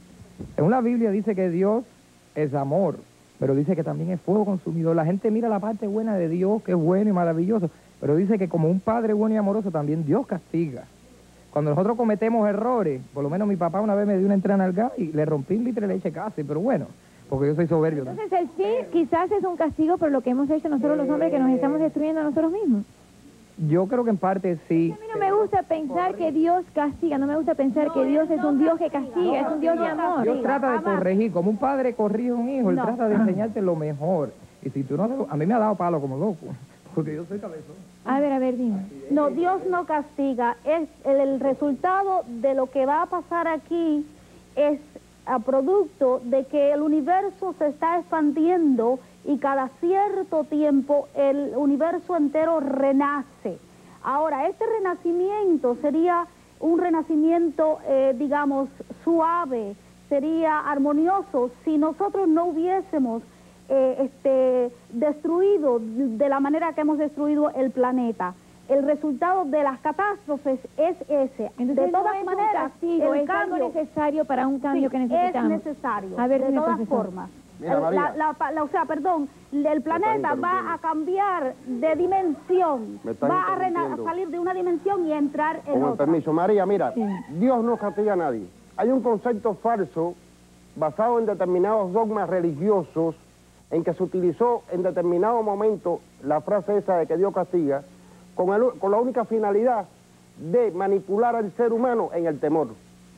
en la Biblia dice que Dios es amor, pero dice que también es fuego consumidor. La gente mira la parte buena de Dios, que es bueno y maravilloso, pero dice que como un padre bueno y amoroso, también Dios castiga. Cuando nosotros cometemos errores, por lo menos mi papá una vez me dio una entrada al gas y le rompí un litro de leche casi, pero bueno, porque yo soy soberbio. ¿no? Entonces el fin quizás es un castigo por lo que hemos hecho nosotros los hombres, que nos estamos destruyendo a nosotros mismos. Yo creo que en parte sí. A mí no me gusta pensar que Dios castiga, no me gusta pensar que Dios es un Dios que castiga, es un Dios de amor. Dios trata de corregir, como un padre corrige a un hijo, él No. trata de enseñarte lo mejor. Y si tú no, a mí me ha dado palo como loco, porque yo soy cabezón. A ver, a ver, dime. No, Dios no castiga. Es el, el resultado de lo que va a pasar aquí es a producto de que el universo se está expandiendo y cada cierto tiempo el universo entero renace. Ahora, este renacimiento sería un renacimiento, eh, digamos, suave, sería armonioso si nosotros no hubiésemos eh, este, destruido de la manera que hemos destruido el planeta. El resultado de las catástrofes es ese. Entonces, de todas no es maneras, un castigo, el es algo cambio necesario para un cambio sí, que necesitamos. es necesario, A ver, de dime, todas profesor. formas. Mira, El- María. la- la- la- o sea, perdón, el planeta va a cambiar de dimensión, Me están va a, rena- a interrumpiendo. salir de una dimensión y a entrar en Con el otra. permiso, María, mira, Sí. Dios no castiga a nadie. Hay un concepto falso basado en determinados dogmas religiosos en que se utilizó en determinado momento la frase esa de que Dios castiga con, el- con la única finalidad de manipular al ser humano en el temor.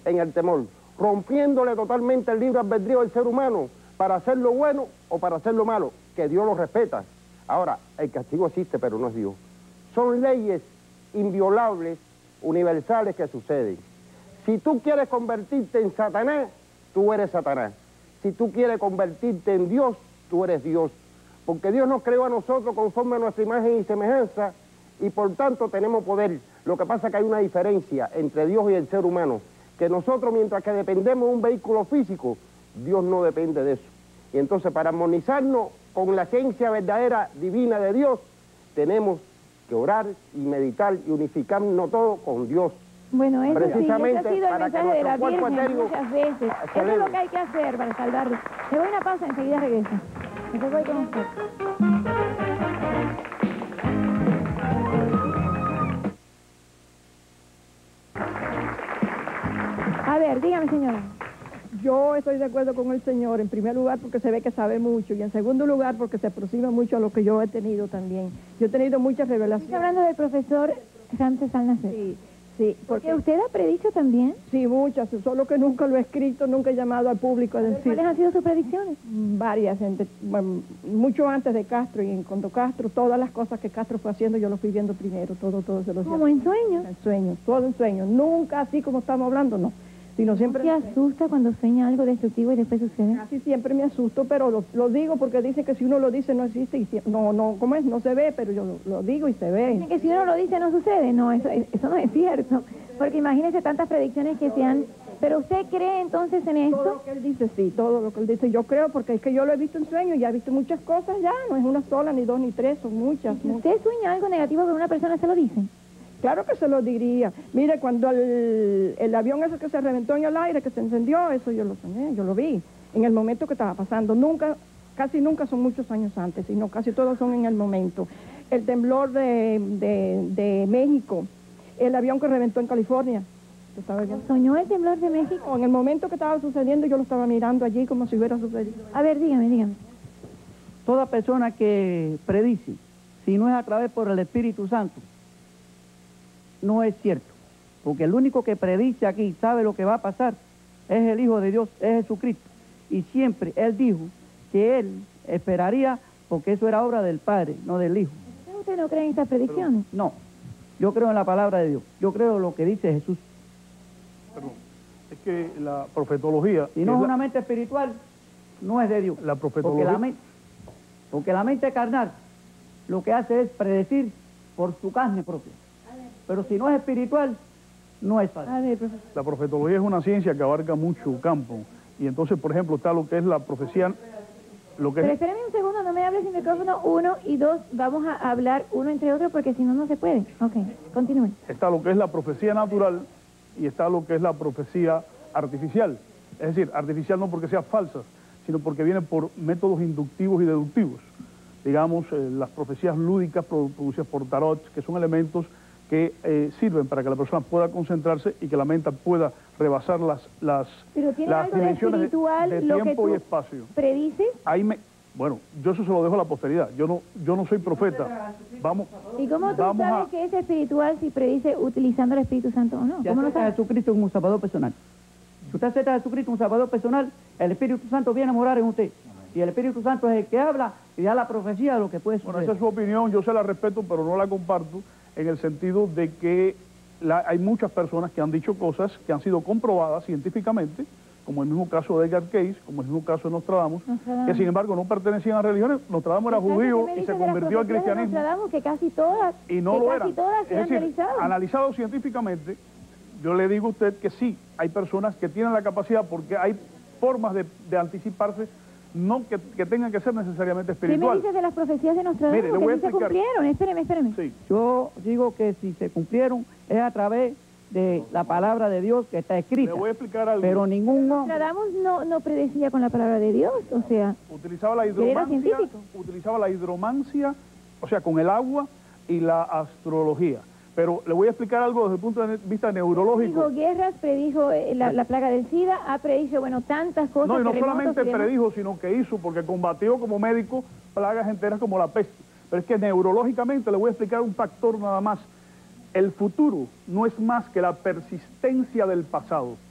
en el temor, rompiéndole totalmente el libre albedrío del ser humano para hacer lo bueno o para hacer lo malo, que Dios lo respeta. Ahora, el castigo existe, pero no es Dios. Son leyes inviolables, universales que suceden. Si tú quieres convertirte en Satanás, tú eres Satanás. Si tú quieres convertirte en Dios, tú eres Dios. Porque Dios nos creó a nosotros conforme a nuestra imagen y semejanza, y por tanto tenemos poder. Lo que pasa es que hay una diferencia entre Dios y el ser humano, que nosotros, mientras que dependemos de un vehículo físico, Dios no depende de eso. Y entonces, para armonizarnos con la esencia verdadera, divina de Dios, tenemos que orar y meditar y unificarnos todos con Dios. Bueno, eso Precisamente sí, eso ha sido el para que mensaje de la nuestro cuerpo Virgen etérico muchas veces. Eso es lo que hay que hacer para salvarlo. Le doy una pausa, enseguida regreso. Entonces voy con usted. A ver, dígame, señora. Yo estoy de acuerdo con el señor, en primer lugar porque se ve que sabe mucho, y en segundo lugar porque se aproxima mucho a lo que yo he tenido también. Yo he tenido muchas revelaciones. Está hablando del profesor Ramses Al-Nasser. Sí, sí. Porque usted ha predicho también. Sí, muchas, solo que nunca lo he escrito, nunca he llamado al público a decir. ¿Cuáles han sido sus predicciones? Varias, entre- bueno, mucho antes de Castro, y en cuando Castro, todas las cosas que Castro fue haciendo, yo lo fui viendo primero, todo, todo se lo Como en sueños. En sueños, todo en sueños, nunca así como estamos hablando, no. Sino siempre... ¿Se asusta cuando sueña algo destructivo y después sucede? Casi siempre me asusto, pero lo, lo digo porque dice que si uno lo dice no existe, y si- no, no, ¿cómo es? No se ve, pero yo lo, lo digo y se Dicen ve. que si uno lo dice no sucede. No, eso, eso no es cierto. Porque imagínese tantas predicciones que se han... ¿Pero usted cree entonces en Todo esto? lo que él dice, sí, todo lo que él dice, yo creo, porque es que yo lo he visto en sueños, ya he visto muchas cosas ya, no es una sola, ni dos, ni tres, son muchas. Si muchas. usted sueña algo negativo con una persona, ¿se lo dicen? Claro que se lo diría. Mire, cuando el, el avión ese que se reventó en el aire, que se encendió, eso yo lo soñé, yo lo vi, en el momento que estaba pasando. Nunca, casi nunca son muchos años antes, sino casi todos son en el momento. El temblor de, de, de México, el avión que reventó en California. ¿Lo estaba viendo? ¿Soñó el temblor de México? En el momento que estaba sucediendo, yo lo estaba mirando allí como si hubiera sucedido. A ver, dígame, dígame. Toda persona que predice, si no es a través por el Espíritu Santo, no es cierto. Porque el único que predice aquí, sabe lo que va a pasar, es el Hijo de Dios, es Jesucristo. Y siempre Él dijo que Él esperaría, porque eso era obra del Padre, no del Hijo. ¿Usted no cree en estas predicciones? No, yo creo en la palabra de Dios, yo creo en lo que dice Jesús. Perdón. Es que la profetología... Si no es es la- una mente espiritual, no es de Dios. La Porque profetología... la, mente, porque la mente carnal lo que hace es predecir por su carne propia. Pero si no es espiritual, no es fácil. A ver, profesor. La profetología es una ciencia que abarca mucho campo. Y entonces, por ejemplo, está lo que es la profecía... Lo que Pero es, espérame un segundo, no me hables sin micrófono. Uno y dos, vamos a hablar uno entre otro porque si no, no se puede. Ok, continúen. está lo que es la profecía natural y está lo que es la profecía artificial. Es decir, artificial no porque sea falsa, sino porque viene por métodos inductivos y deductivos. Digamos, eh, las profecías lúdicas produ- producidas por tarot, que son elementos que eh, sirven para que la persona pueda concentrarse y que la mente pueda rebasar las, las, Pero tiene las algo de dimensiones de, espiritual de lo que tiempo tú y espacio. predices. Ahí me, bueno, yo eso se lo dejo a la posteridad. Yo no, yo no soy profeta. Vamos, ¿Y cómo tú vamos sabes a... que es espiritual si predice utilizando el Espíritu Santo o no? Si ¿Cómo lo acepta a sabes? Jesucristo como un salvador personal. Si usted acepta a Jesucristo como un salvador personal, el Espíritu Santo viene a morar en usted. Y el Espíritu Santo es el que habla y da la profecía de lo que puede Bueno, suceder. esa es su opinión, yo se la respeto, pero no la comparto en el sentido de que la- hay muchas personas que han dicho cosas que han sido comprobadas científicamente, como el mismo caso de Edgar Cayce, como el mismo caso de Nostradamus, Nostradamus. que sin embargo no pertenecían a religiones. Nostradamus era ¿Sabes judío qué me y se dices de las convirtió al profecías de cristianismo Nostradamus? Que casi todas, y no que lo casi eran. todas se Es han decir, realizado. analizado científicamente, yo le digo a usted que sí, hay personas que tienen la capacidad porque hay formas de, de anticiparse, no que, que tengan que ser necesariamente ¿Qué me espiritual. dices de las profecías de Nostradamus? Mire, le que voy a sí se explicar. cumplieron. Espéreme, espéreme. Sí. Yo digo que si se cumplieron es a través de la palabra de Dios que está escrita. Le voy a explicar algo. Pero ningún hombre... Nostradamus no, no predecía con la palabra de Dios, o sea... Utilizaba la era hidromancia, científico. utilizaba la hidromancia, o sea, con el agua y la astrología. Pero le voy a explicar algo desde el punto de vista neurológico. Predijo guerras, predijo eh, la, la plaga del SIDA, ha predicho, bueno, tantas cosas. No, y no terremotos solamente y demás. predijo, sino que hizo, porque combatió como médico plagas enteras como la peste. Pero es que neurológicamente le voy a explicar un factor nada más. El futuro no es más que la persistencia del pasado.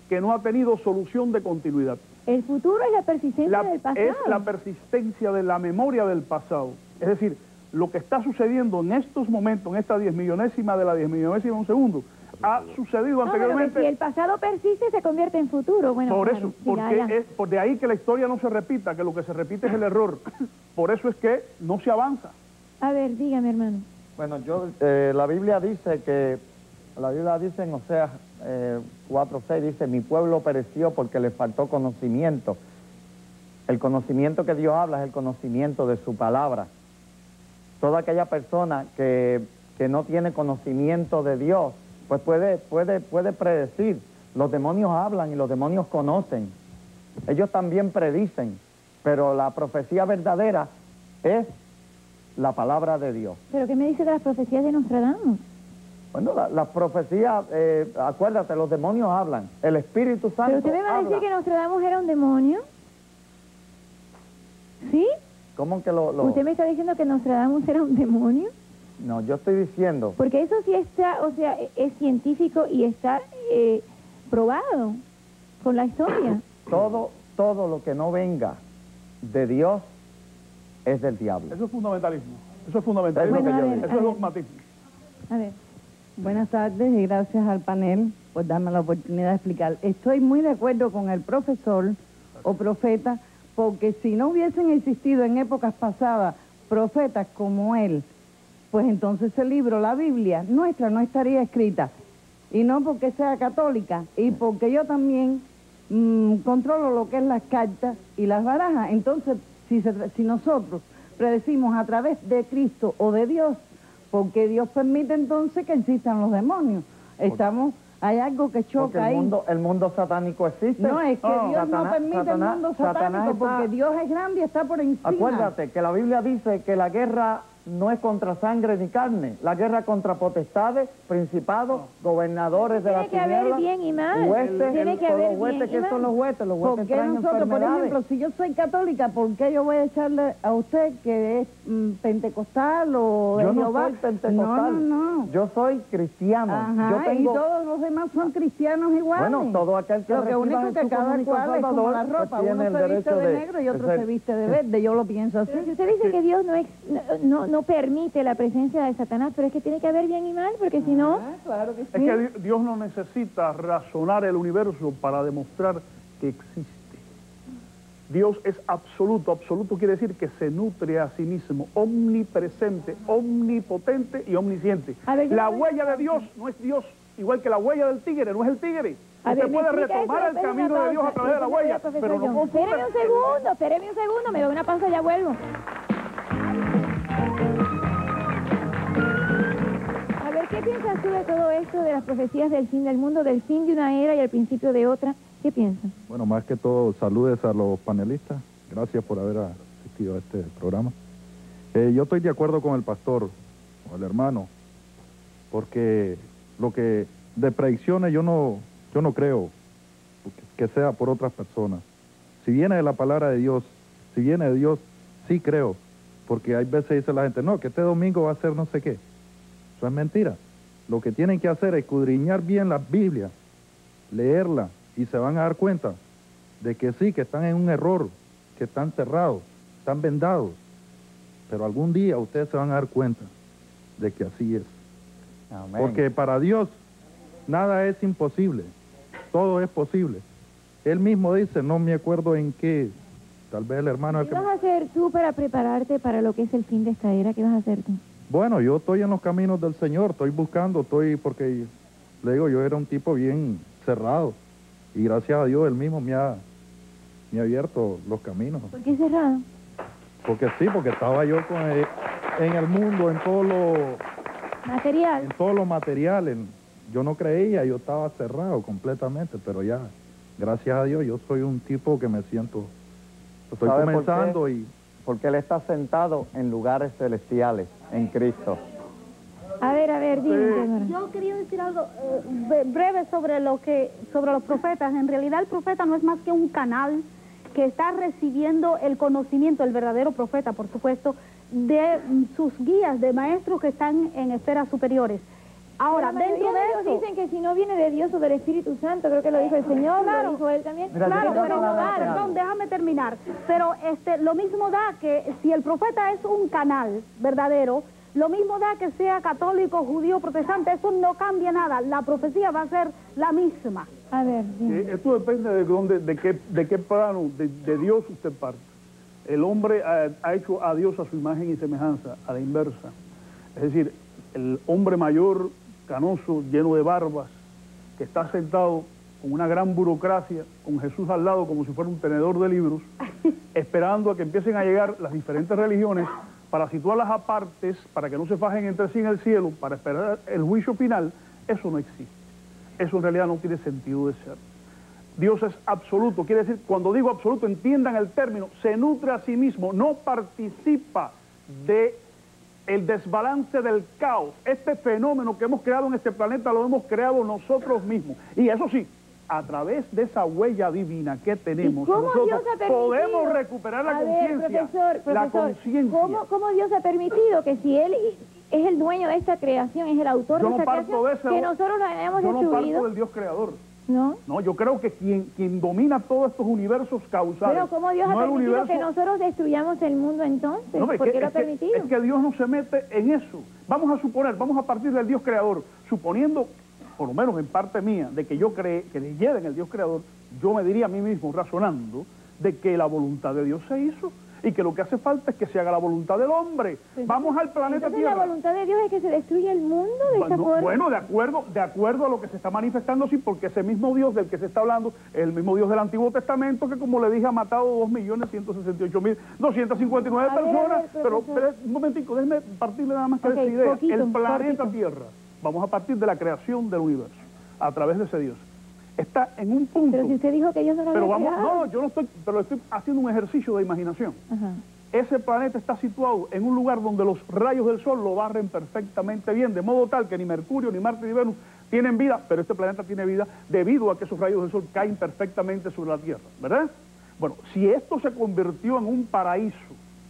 que no ha tenido solución de continuidad. El futuro es la persistencia La- del pasado. es la persistencia de la memoria del pasado. Es decir, lo que está sucediendo en estos momentos, en esta diez millonésima de la diez millonésima de un segundo, ha sucedido No, pero que anteriormente. si el pasado persiste, se convierte en futuro. Bueno, Por claro, eso, sí, porque ya, ya. es por de ahí que la historia no se repita, que lo que se repite es el error. Por eso es que no se avanza. A ver, dígame, hermano. Bueno, yo, eh, la Biblia dice que, la Biblia dice en Oseas eh, cuatro seis, dice, mi pueblo pereció porque le faltó conocimiento. El conocimiento que Dios habla es el conocimiento de su palabra. Toda aquella persona que, que no tiene conocimiento de Dios, pues puede, puede, puede predecir. Los demonios hablan y los demonios conocen. Ellos también predicen, pero la profecía verdadera es la palabra de Dios. ¿Pero qué me dice de las profecías de Nostradamus? Bueno, la, la profecía, eh, acuérdate, los demonios hablan, el Espíritu Santo ¿Pero usted me va a habla. decir que Nostradamus era un demonio? ¿Sí? ¿Cómo que lo, lo...? ¿Usted me está diciendo que Nostradamus era un demonio? No, yo estoy diciendo, Porque eso sí está, o sea, e- es científico y está eh, probado con la historia. todo, todo lo que no venga de Dios es del diablo. Eso es fundamentalismo. Eso es fundamentalismo. Bueno, a ver, eso a es ver. dogmatismo. A ver. Buenas tardes y gracias al panel por darme la oportunidad de explicar. Estoy muy de acuerdo con el profesor o profeta, porque si no hubiesen existido en épocas pasadas profetas como él, pues entonces el libro, la Biblia nuestra, no estaría escrita. Y no porque sea católica, y porque yo también mm, controlo lo que es las cartas y las barajas. Entonces, si, se, si nosotros predecimos a través de Cristo o de Dios, porque Dios permite entonces que existan los demonios. Estamos, hay algo que Porque choca el ahí. mundo, el mundo satánico existe. No, es que Oh, Dios no Satanás- permite Satanás- el mundo Satanás satánico, está- porque Dios es grande y está por encima. Acuérdate que la Biblia dice que la guerra no es contra sangre ni carne, la guerra contra potestades, principados, gobernadores de la Tiene que haber tiniebla, bien y mal. huestes, Tiene que todos haber los huestes. bien y ¿Qué mal. son los huestes? Los ¿Por huestes qué traen nosotros, por enfermedades. ejemplo, si yo soy católica, ¿por qué yo voy a echarle a usted que es mm, pentecostal o de Yo no Jehová? soy pentecostal, No, no, no. yo soy cristiano. Ajá, yo tengo... y todos los demás son cristianos iguales. Bueno, todo aquel que Lo que reciba único a que Jesús como cada único cual es como Salvador, la pues ropa, tiene uno el se viste derecho de de- negro y otro de ser- se viste de verde, yo lo pienso así. Pero si usted dice que Dios no, ex- no, no permite la presencia de Satanás, pero es que tiene que haber bien y mal, porque si no... Ah, claro que Es sí. que Di- Dios no necesita razonar el universo para demostrar que existe. Dios es absoluto. Absoluto quiere decir que se nutre a sí mismo, omnipresente, omnipotente y omnisciente. A ver, yo La no voy- huella de Dios no es Dios, igual que la huella del tigre no es el tigre. A Usted ver, me puede explica retomar eso el después de camino una de Dios a pausa. través de la Yo le doy huella, al profesor pero no John. confunda. Espéreme un segundo, espéreme un segundo, me doy una pausa, ya vuelvo. A ver, ¿qué piensas tú de todo esto, de las profecías del fin del mundo, del fin de una era y el principio de otra? ¿Qué piensas? Bueno, más que todo, saludes a los panelistas. Gracias por haber asistido a este programa. Eh, yo estoy de acuerdo con el pastor, con el hermano, porque lo que de predicciones yo no, yo no creo que sea por otras personas. Si viene de la palabra de Dios, si viene de Dios, sí creo, porque hay veces dice la gente, no, que este domingo va a ser no sé qué. Eso es mentira. Lo que tienen que hacer es escudriñar bien la Biblia, leerla, y se van a dar cuenta de que sí, que están en un error, que están cerrados, están vendados. Pero algún día ustedes se van a dar cuenta de que así es. Amén. Porque para Dios nada es imposible, todo es posible. Él mismo dice, no me acuerdo en qué, tal vez el hermano... el ¿Qué que- vas a hacer tú para prepararte para lo que es el fin de esta era? ¿Qué vas a hacer tú? Bueno, yo estoy en los caminos del Señor, estoy buscando, estoy, porque le digo, yo era un tipo bien cerrado, y gracias a Dios Él mismo me ha, me ha abierto los caminos. ¿Por qué cerrado? Porque sí, porque estaba yo con el- en el mundo, en todo lo, Material. en todo lo material, en- yo no creía, yo estaba cerrado completamente, pero ya, gracias a Dios, yo soy un tipo que me siento, estoy ¿Sabe por comenzando qué? y... Porque Él está sentado en lugares celestiales, en Cristo. A ver, a ver, dime, Teodora. Yo quería decir algo eh, bre- breve sobre lo que sobre los profetas. En realidad el profeta no es más que un canal que está recibiendo el conocimiento, el verdadero profeta, por supuesto, de mm, sus guías, de maestros que están en esferas superiores. Ahora, La mayoría dentro de ellos eso... dicen que si no viene de Dios o del Espíritu Santo, creo que lo dijo el Señor, Claro. lo dijo él también. Mira, Claro, yo pero quiero hablar de perdón, algo. déjame terminar. Pero este, lo mismo da que si el profeta es un canal verdadero, lo mismo da que sea católico, judío, protestante, eso no cambia nada. La profecía va a ser la misma. A ver, dime. Eh, esto depende de dónde, de qué, de qué plano de, de Dios usted parte. El hombre ha, ha hecho a Dios a su imagen y semejanza, a la inversa. Es decir, el hombre mayor, canoso, lleno de barbas, que está sentado con una gran burocracia, con Jesús al lado como si fuera un tenedor de libros, esperando a que empiecen a llegar las diferentes religiones para situarlas apartes, para que no se fajen entre sí en el cielo, para esperar el juicio final. Eso no existe. Eso en realidad no tiene sentido de ser. Dios es absoluto, quiere decir, cuando digo absoluto, entiendan el término, se nutre a sí mismo, no participa de el desbalance del caos. Este fenómeno que hemos creado en este planeta lo hemos creado nosotros mismos. Y eso sí, a través de esa huella divina que tenemos, ¿Y cómo nosotros Dios ha permitido? podemos recuperar la A ver, conciencia. profesor, La profesor, conciencia. ¿cómo, ¿cómo Dios ha permitido que si Él es el dueño de esta creación, es el autor Yo de no esta parto creación, de ese- que nosotros la hayamos Yo no destruido? parto del Dios creador. ¿No? No, yo creo que quien, quien domina todos estos universos causales... Pero ¿cómo Dios no ha el permitido universo- que nosotros destruyamos el mundo entonces? No, es ¿Por que- qué lo ha es que- permitido? Es que Dios no se mete en eso. Vamos a suponer, vamos a partir del Dios creador, suponiendo, por lo menos en parte mía, de que yo cree, que leyera en el Dios creador, yo me diría a mí mismo, razonando, de que la voluntad de Dios se hizo y que lo que hace falta es que se haga la voluntad del hombre. Pues, Vamos al planeta Entonces Tierra. la voluntad de Dios es que se destruya el mundo de esta Bueno, forma. bueno, de acuerdo, de acuerdo a lo que se está manifestando, sí, porque ese mismo Dios del que se está hablando es el mismo Dios del Antiguo Testamento que, como le dije, ha matado dos millones ciento sesenta y ocho mil doscientas cincuenta y nueve A ver, a personas. ver, pero, profesor. pero, un momentico, déjeme partirle nada más que Ok, de esa idea. poquito, el planeta cortito. Tierra, vamos a partir de la creación del universo, a través de ese Dios. Está en un punto... Pero si usted dijo que Dios no lo pero había vamos, creado. no, yo no estoy, pero estoy haciendo un ejercicio de imaginación. Ajá. Ese planeta está situado en un lugar donde los rayos del Sol lo barren perfectamente bien, de modo tal que ni Mercurio, ni Marte, ni Venus tienen vida, pero este planeta tiene vida debido a que esos rayos del Sol caen perfectamente sobre la Tierra, ¿verdad? Bueno, si esto se convirtió en un paraíso,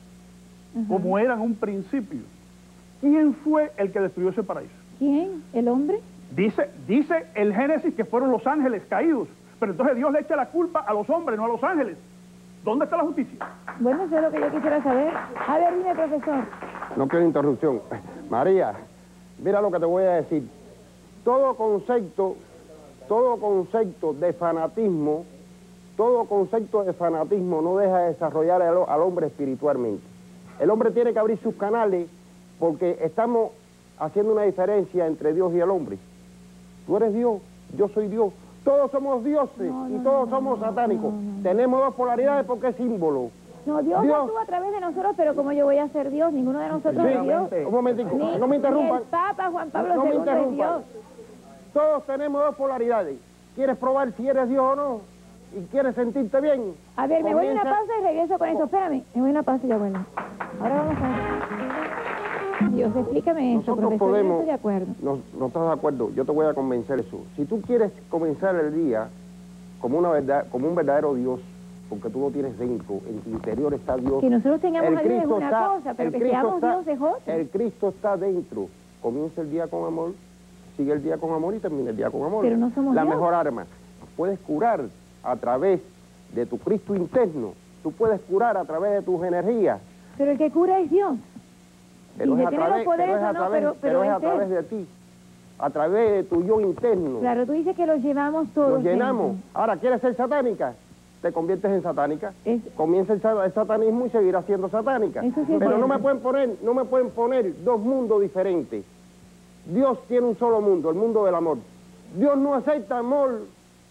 como era en un principio, ¿quién fue el que destruyó ese paraíso? ¿Quién? ¿El hombre? Dice, dice el Génesis que fueron los ángeles caídos, pero entonces Dios le echa la culpa a los hombres, no a los ángeles. ¿Dónde está la justicia? Bueno, eso es lo que yo quisiera saber. A ver, dime, profesor. No quiero interrupción. María, mira lo que te voy a decir. Todo concepto, todo concepto de fanatismo, todo concepto de fanatismo no deja de desarrollar al, al hombre espiritualmente. El hombre tiene que abrir sus canales porque estamos haciendo una diferencia entre Dios y el hombre. Tú eres Dios, yo soy Dios. Todos somos dioses No, y no, todos no, somos no, satánicos. no, no. Tenemos dos polaridades porque es símbolo. No, Dios, Dios- actúa a través de nosotros, pero como yo voy a ser Dios, ninguno de nosotros Sí, es Dios. un momentico, Ni, no me interrumpan. ni el Papa Juan Pablo No me segundo es interrumpan. Dios. Todos tenemos dos polaridades. ¿Quieres probar si eres Dios o no? ¿Y quieres sentirte bien? A ver, me voy a una Comienza- pausa y regreso con eso. Espérame, me voy a una pausa y ya vuelvo. Ahora vamos a... Dios, explícame eso, Nosotros profesor, yo no podemos... estoy de acuerdo. No, no estás de acuerdo, yo te voy a convencer eso. Si tú quieres comenzar el día como, una verdad, como un verdadero Dios, porque tú lo tienes dentro, en tu interior está Dios. Que nosotros tengamos El a Dios es Cristo una está- cosa, pero el que Cristo seamos está- Dios es otra. El Cristo está dentro. Comienza el día con amor, sigue el día con amor y termina el día con amor. Pero no somos La Dios. mejor arma. Puedes curar a través de tu Cristo interno. Tú puedes curar a través de tus energías. Pero el que cura es Dios. Pero Y es que a tiene través, los poderes pero es a o no, través, pero- pero pero es a es Él. través de ti. A través de tu yo interno. Claro, tú dices que los llevamos todos. Nos llenamos. dentro. Ahora, ¿quieres ser satánica? Te conviertes en satánica. Es- Comienza el, sa- el satanismo y seguirás siendo satánica. Eso sí es Pero no cierto. me pueden poner, no me pueden poner dos mundos diferentes. Dios tiene un solo mundo, el mundo del amor. Dios no acepta amor,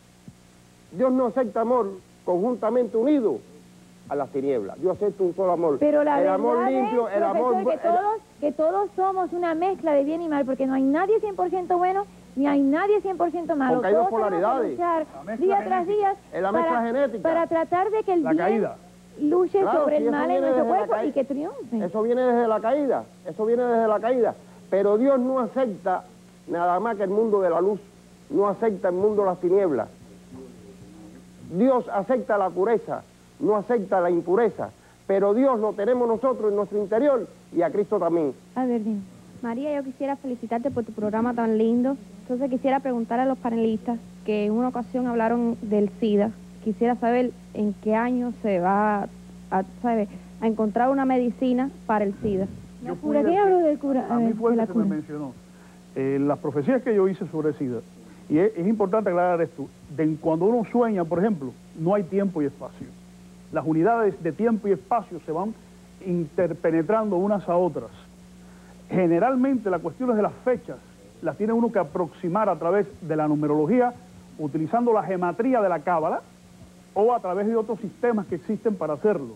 Dios no acepta amor conjuntamente unido a las tinieblas. Dios acepta un solo amor. Pero la el verdad amor limpio, es, el amor... profesor, que el- todos, que todos somos una mezcla de bien y mal, porque no hay nadie cien por ciento bueno, ni hay nadie cien por ciento malo. Porque hay dos Todos tenemos que polaridades. luchar La mezcla día tras genética. día Es la mezcla para, genética. para tratar de que el La bien caída. luche Claro, sobre sí, el eso mal en viene nuestro desde la cuerpo caída. y que triunfe. Eso viene desde la caída, eso viene desde la caída. Pero Dios no acepta nada más que el mundo de la luz, no acepta el mundo de las tinieblas. Dios acepta la pureza, no acepta la impureza. Pero Dios lo tenemos nosotros en nuestro interior y a Cristo también. A ver, dime. María, yo quisiera felicitarte por tu programa tan lindo. Entonces quisiera preguntar a los panelistas que en una ocasión hablaron del SIDA. Quisiera saber en qué año se va a, ¿sabe? a encontrar una medicina para el SIDA. Yo ¿Por qué hablo del cura? A mí fue de la que se me cura? mencionó. Eh, las profecías que yo hice sobre SIDA, y es, es importante aclarar esto, de cuando uno sueña, por ejemplo, no hay tiempo y espacio. Las unidades de tiempo y espacio se van interpenetrando unas a otras. Generalmente las cuestiones de las fechas las tiene uno que aproximar a través de la numerología, utilizando la gematría de la cábala o a través de otros sistemas que existen para hacerlo.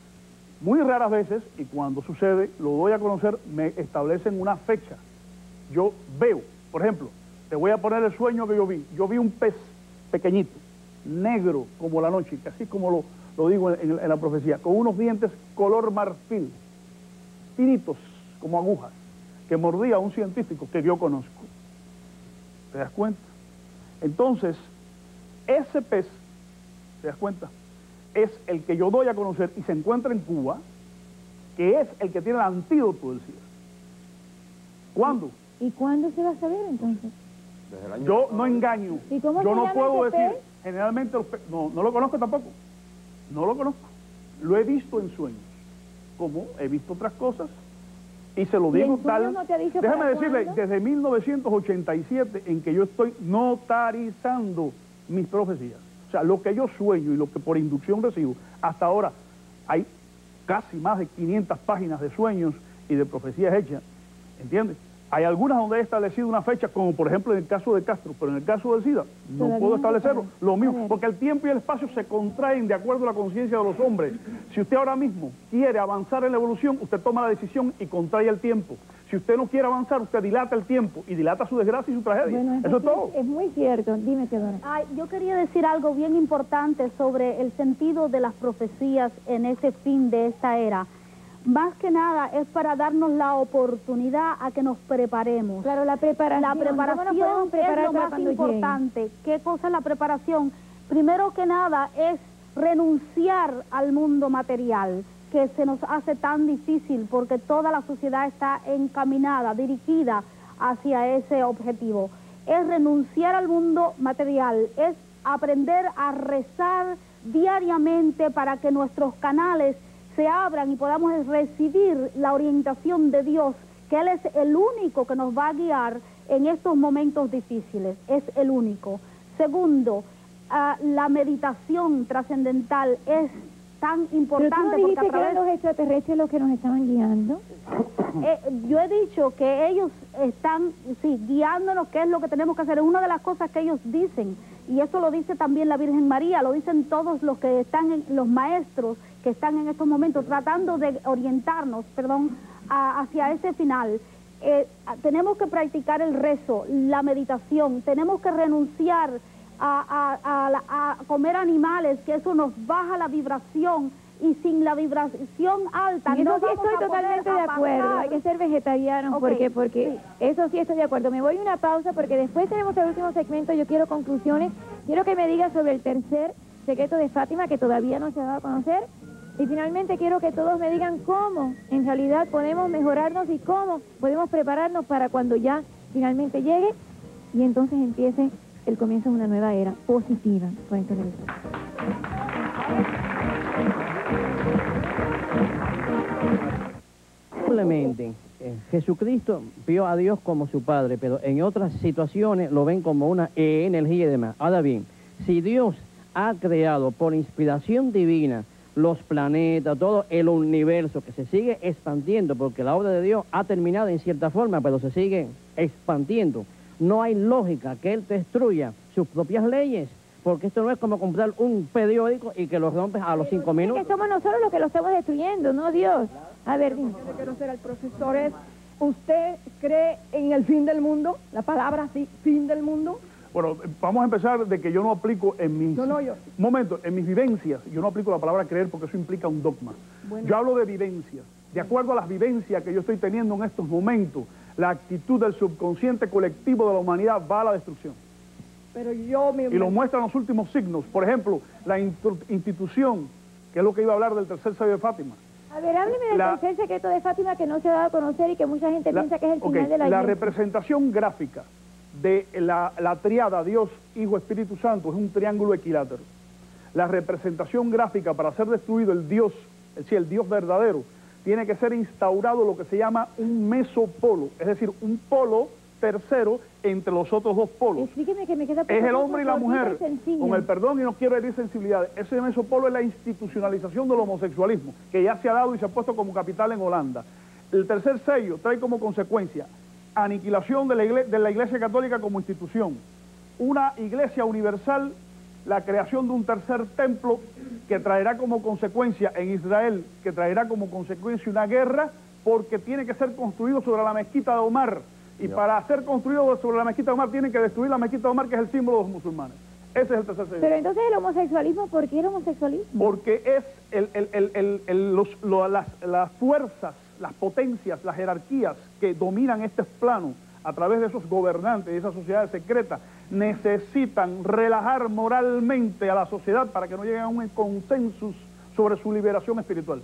Muy raras veces, y cuando sucede, lo doy a conocer, me establecen una fecha. Yo veo, por ejemplo, te voy a poner el sueño que yo vi. Yo vi un pez pequeñito, negro como la noche, así como lo, lo digo en, en, en la profecía, con unos dientes color marfil, finitos como agujas, que mordía a un científico que yo conozco. ¿Te das cuenta? Entonces, ese pez, ¿te das cuenta?, es el que yo doy a conocer y se encuentra en Cuba, que es el que tiene el antídoto del SIDA. ¿Cuándo? ¿Y cuándo se va a saber entonces? Yo no engaño. ¿Y cómo Yo se no llama puedo ese decir, pez? generalmente, los pe- no, no lo conozco tampoco. No lo conozco. Lo he visto en sueños, como he visto otras cosas, y se lo ¿Y digo en sueños tal. no te ha dicho Déjame para decirle, cuándo? desde mil novecientos ochenta y siete, en que yo estoy notarizando mis profecías. O sea, lo que yo sueño y lo que por inducción recibo, hasta ahora hay casi más de quinientas páginas de sueños y de profecías hechas, ¿entiendes? Hay algunas donde he establecido una fecha, como por ejemplo en el caso de Castro, pero en el caso del SIDA no Todavía puedo no establecerlo. sabe. Lo A mismo, ver. porque el tiempo y el espacio se contraen de acuerdo a la conciencia de los hombres. Si usted ahora mismo quiere avanzar en la evolución, usted toma la decisión y contrae el tiempo. Si usted no quiere avanzar, usted dilata el tiempo y dilata su desgracia y su tragedia. Bueno, Eso es sí todo. Es muy cierto. Dime, Teodora. Ay, yo quería decir algo bien importante sobre el sentido de las profecías en ese fin de esta era. Más que nada es para darnos la oportunidad a que nos preparemos. Claro, la preparación. La ¿Cómo nos preparación podemos preparar es lo para más cuando importante. ¿Qué cosa es la preparación? Primero que nada es renunciar al mundo material, que se nos hace tan difícil porque toda la sociedad está encaminada, dirigida hacia ese objetivo. Es renunciar al mundo material, es aprender a rezar diariamente para que nuestros canales se abran y podamos recibir la orientación de Dios, que Él es el único que nos va a guiar en estos momentos difíciles, es el único. Segundo, uh, la meditación trascendental es tan importante. Pero tú no porque dijiste a que través... eran los extraterrestres los que nos estaban guiando. Eh, yo he dicho que ellos están, sí, guiándonos, qué es lo que tenemos que hacer. Es una de las cosas que ellos dicen, y eso lo dice también la Virgen María, lo dicen todos los que están, en, los maestros que están en estos momentos tratando de orientarnos, perdón, a, hacia ese final. Eh, tenemos que practicar el rezo, la meditación, tenemos que renunciar a, a, a, a comer animales, que eso nos baja la vibración, y sin la vibración alta Y no eso sí vamos estoy a poder totalmente de acuerdo. avanzar. Hay que ser vegetarianos. Ok, porque porque sí. Eso sí estoy de acuerdo. Me voy a una pausa porque después tenemos el último segmento. Yo quiero conclusiones. Quiero que me digas sobre el tercer secreto de Fátima, que todavía no se ha dado a conocer. Y finalmente quiero que todos me digan cómo en realidad podemos mejorarnos y cómo podemos prepararnos para cuando ya finalmente llegue y entonces empiece el comienzo de una nueva era positiva con esta religión. Simplemente, eh, Jesucristo vio a Dios como su Padre, pero en otras situaciones lo ven como una energía y demás. Ahora bien, si Dios ha creado por inspiración divina los planetas, todo el universo que se sigue expandiendo, porque la obra de Dios ha terminado en cierta forma, pero se sigue expandiendo, no hay lógica que Él destruya sus propias leyes, porque esto no es como comprar un periódico y que lo rompes a los cinco minutos. Es que somos nosotros los que lo estamos destruyendo, no Dios. A ver, dime. Yo quiero ser el profesor. Es, ¿usted cree en el fin del mundo? La palabra sí, fin del mundo. Bueno, vamos a empezar de que yo no aplico en mis... No, no, yo- Momento, en mis vivencias, yo no aplico la palabra creer porque eso implica un dogma. Bueno. Yo hablo de vivencias. De acuerdo a las vivencias que yo estoy teniendo en estos momentos, la actitud del subconsciente colectivo de la humanidad va a la destrucción. Pero yo me... Y lo muestran los últimos signos. Por ejemplo, la instru- institución, que es lo que iba a hablar del tercer sello de Fátima, A ver, hábleme del La- tercer secreto de Fátima que no se ha dado a conocer y que mucha gente La- piensa que es el ok, final de la la iglesia. representación gráfica de la, la triada Dios, Hijo, Espíritu Santo es un triángulo equilátero. La representación gráfica para ser destruido el Dios, es decir, el Dios verdadero, tiene que ser instaurado lo que se llama un mesopolo, es decir, un polo tercero entre los otros dos polos. Explíqueme que me queda poco Es el tiempo, hombre y la cortita mujer, y sencilla. con el perdón y no quiero herir sensibilidades. Ese mesopolo es la institucionalización del homosexualismo, que ya se ha dado y se ha puesto como capital en Holanda. El tercer sello trae como consecuencia aniquilación de la, igle- de la Iglesia Católica como institución, una Iglesia universal, la creación de un tercer templo que traerá como consecuencia en Israel, que traerá como consecuencia una guerra, porque tiene que ser construido sobre la mezquita de Omar, y para ser construido sobre la mezquita de Omar tienen que destruir la mezquita de Omar, que es el símbolo de los musulmanes. Ese es el tercer sello. Pero entonces el homosexualismo, ¿por qué el homosexualismo? Porque es el, el, el, el, el- los, lo- las, las fuerzas, las potencias, las jerarquías que dominan este plano a través de esos gobernantes y esas sociedades secretas, necesitan relajar moralmente a la sociedad para que no lleguen a un consenso sobre su liberación espiritual.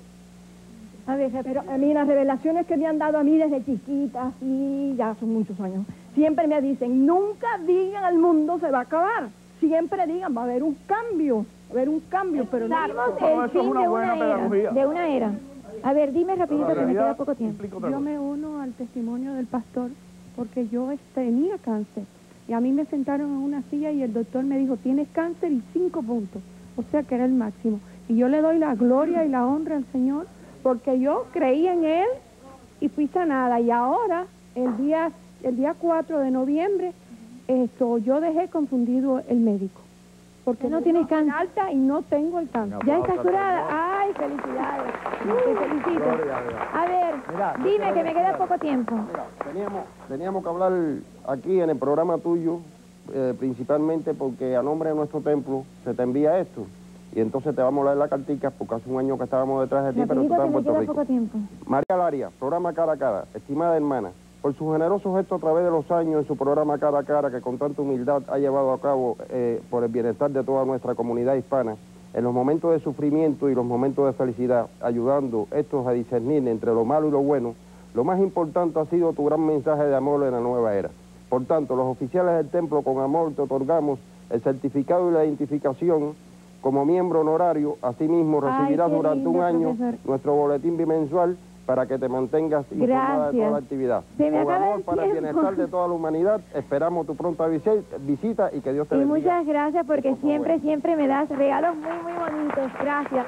A ver, Pero a mí las revelaciones que me han dado a mí desde chiquita, sí, ya son muchos años, siempre me dicen, nunca digan al mundo se va a acabar, siempre digan va a haber un cambio, va a haber un cambio, pero no... Vimos No, el eso es fin una de buena una era, pedagogía. de una era. A ver, dime rapidito La que me realidad queda poco tiempo. implica otra Yo cosa. me uno al testimonio del pastor porque yo tenía cáncer y a mí me sentaron en una silla y el doctor me dijo, tienes cáncer y cinco puntos, o sea que era el máximo. Y yo le doy la gloria y la honra al Señor porque yo creí en Él y fui sanada. Y ahora, el día el día cuatro de noviembre, esto, yo dejé confundido el médico. Porque no tienes cáncer alta y no tengo el cáncer. ¿Ya estás curada? ¡Ay, felicidades! Te felicito. A ver, Mira, yo dime quiero que me queda decir poco tiempo. Mira, teníamos, teníamos que hablar aquí en el programa tuyo, eh, principalmente porque a nombre de nuestro templo se te envía esto. Y entonces te vamos a leer la cartica porque hace un año que estábamos detrás de ti, pero tú Rapidito estás que en me Puerto queda Rico. poco tiempo. María Laria, programa Cara a Cara, estimada hermana, por su generoso gesto a través de los años en su programa Cara a Cara, que con tanta humildad ha llevado a cabo eh, por el bienestar de toda nuestra comunidad hispana, en los momentos de sufrimiento y los momentos de felicidad, ayudando estos a discernir entre lo malo y lo bueno, lo más importante ha sido tu gran mensaje de amor en la nueva era. Por tanto, los oficiales del templo con amor te otorgamos el certificado y la identificación como miembro honorario. Asimismo, Ay, recibirás qué durante lindo, un año profesor. nuestro boletín bimensual para que te mantengas informada de toda la Gracias. actividad. Se me Con acaba amor el para el tiempo. bienestar de toda la humanidad, esperamos tu pronta visi- visita y que Dios te Y bendiga. muchas gracias porque Por favor. siempre, siempre me das regalos muy, muy bonitos. Gracias.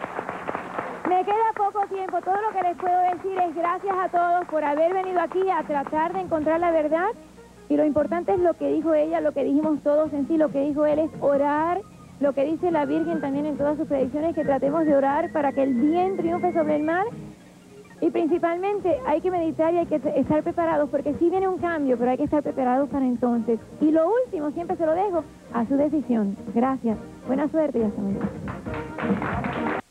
Me queda poco tiempo. Todo lo que les puedo decir es gracias a todos por haber venido aquí a tratar de encontrar la verdad. Y lo importante es lo que dijo ella, lo que dijimos todos en sí, lo que dijo él es orar. Lo que dice la Virgen también en todas sus predicciones, que tratemos de orar para que el bien triunfe sobre el mal. Y principalmente hay que meditar y hay que estar preparados, porque sí viene un cambio, pero hay que estar preparados para entonces. Y lo último, siempre se lo dejo, a su decisión. Gracias. Buena suerte y hasta mañana.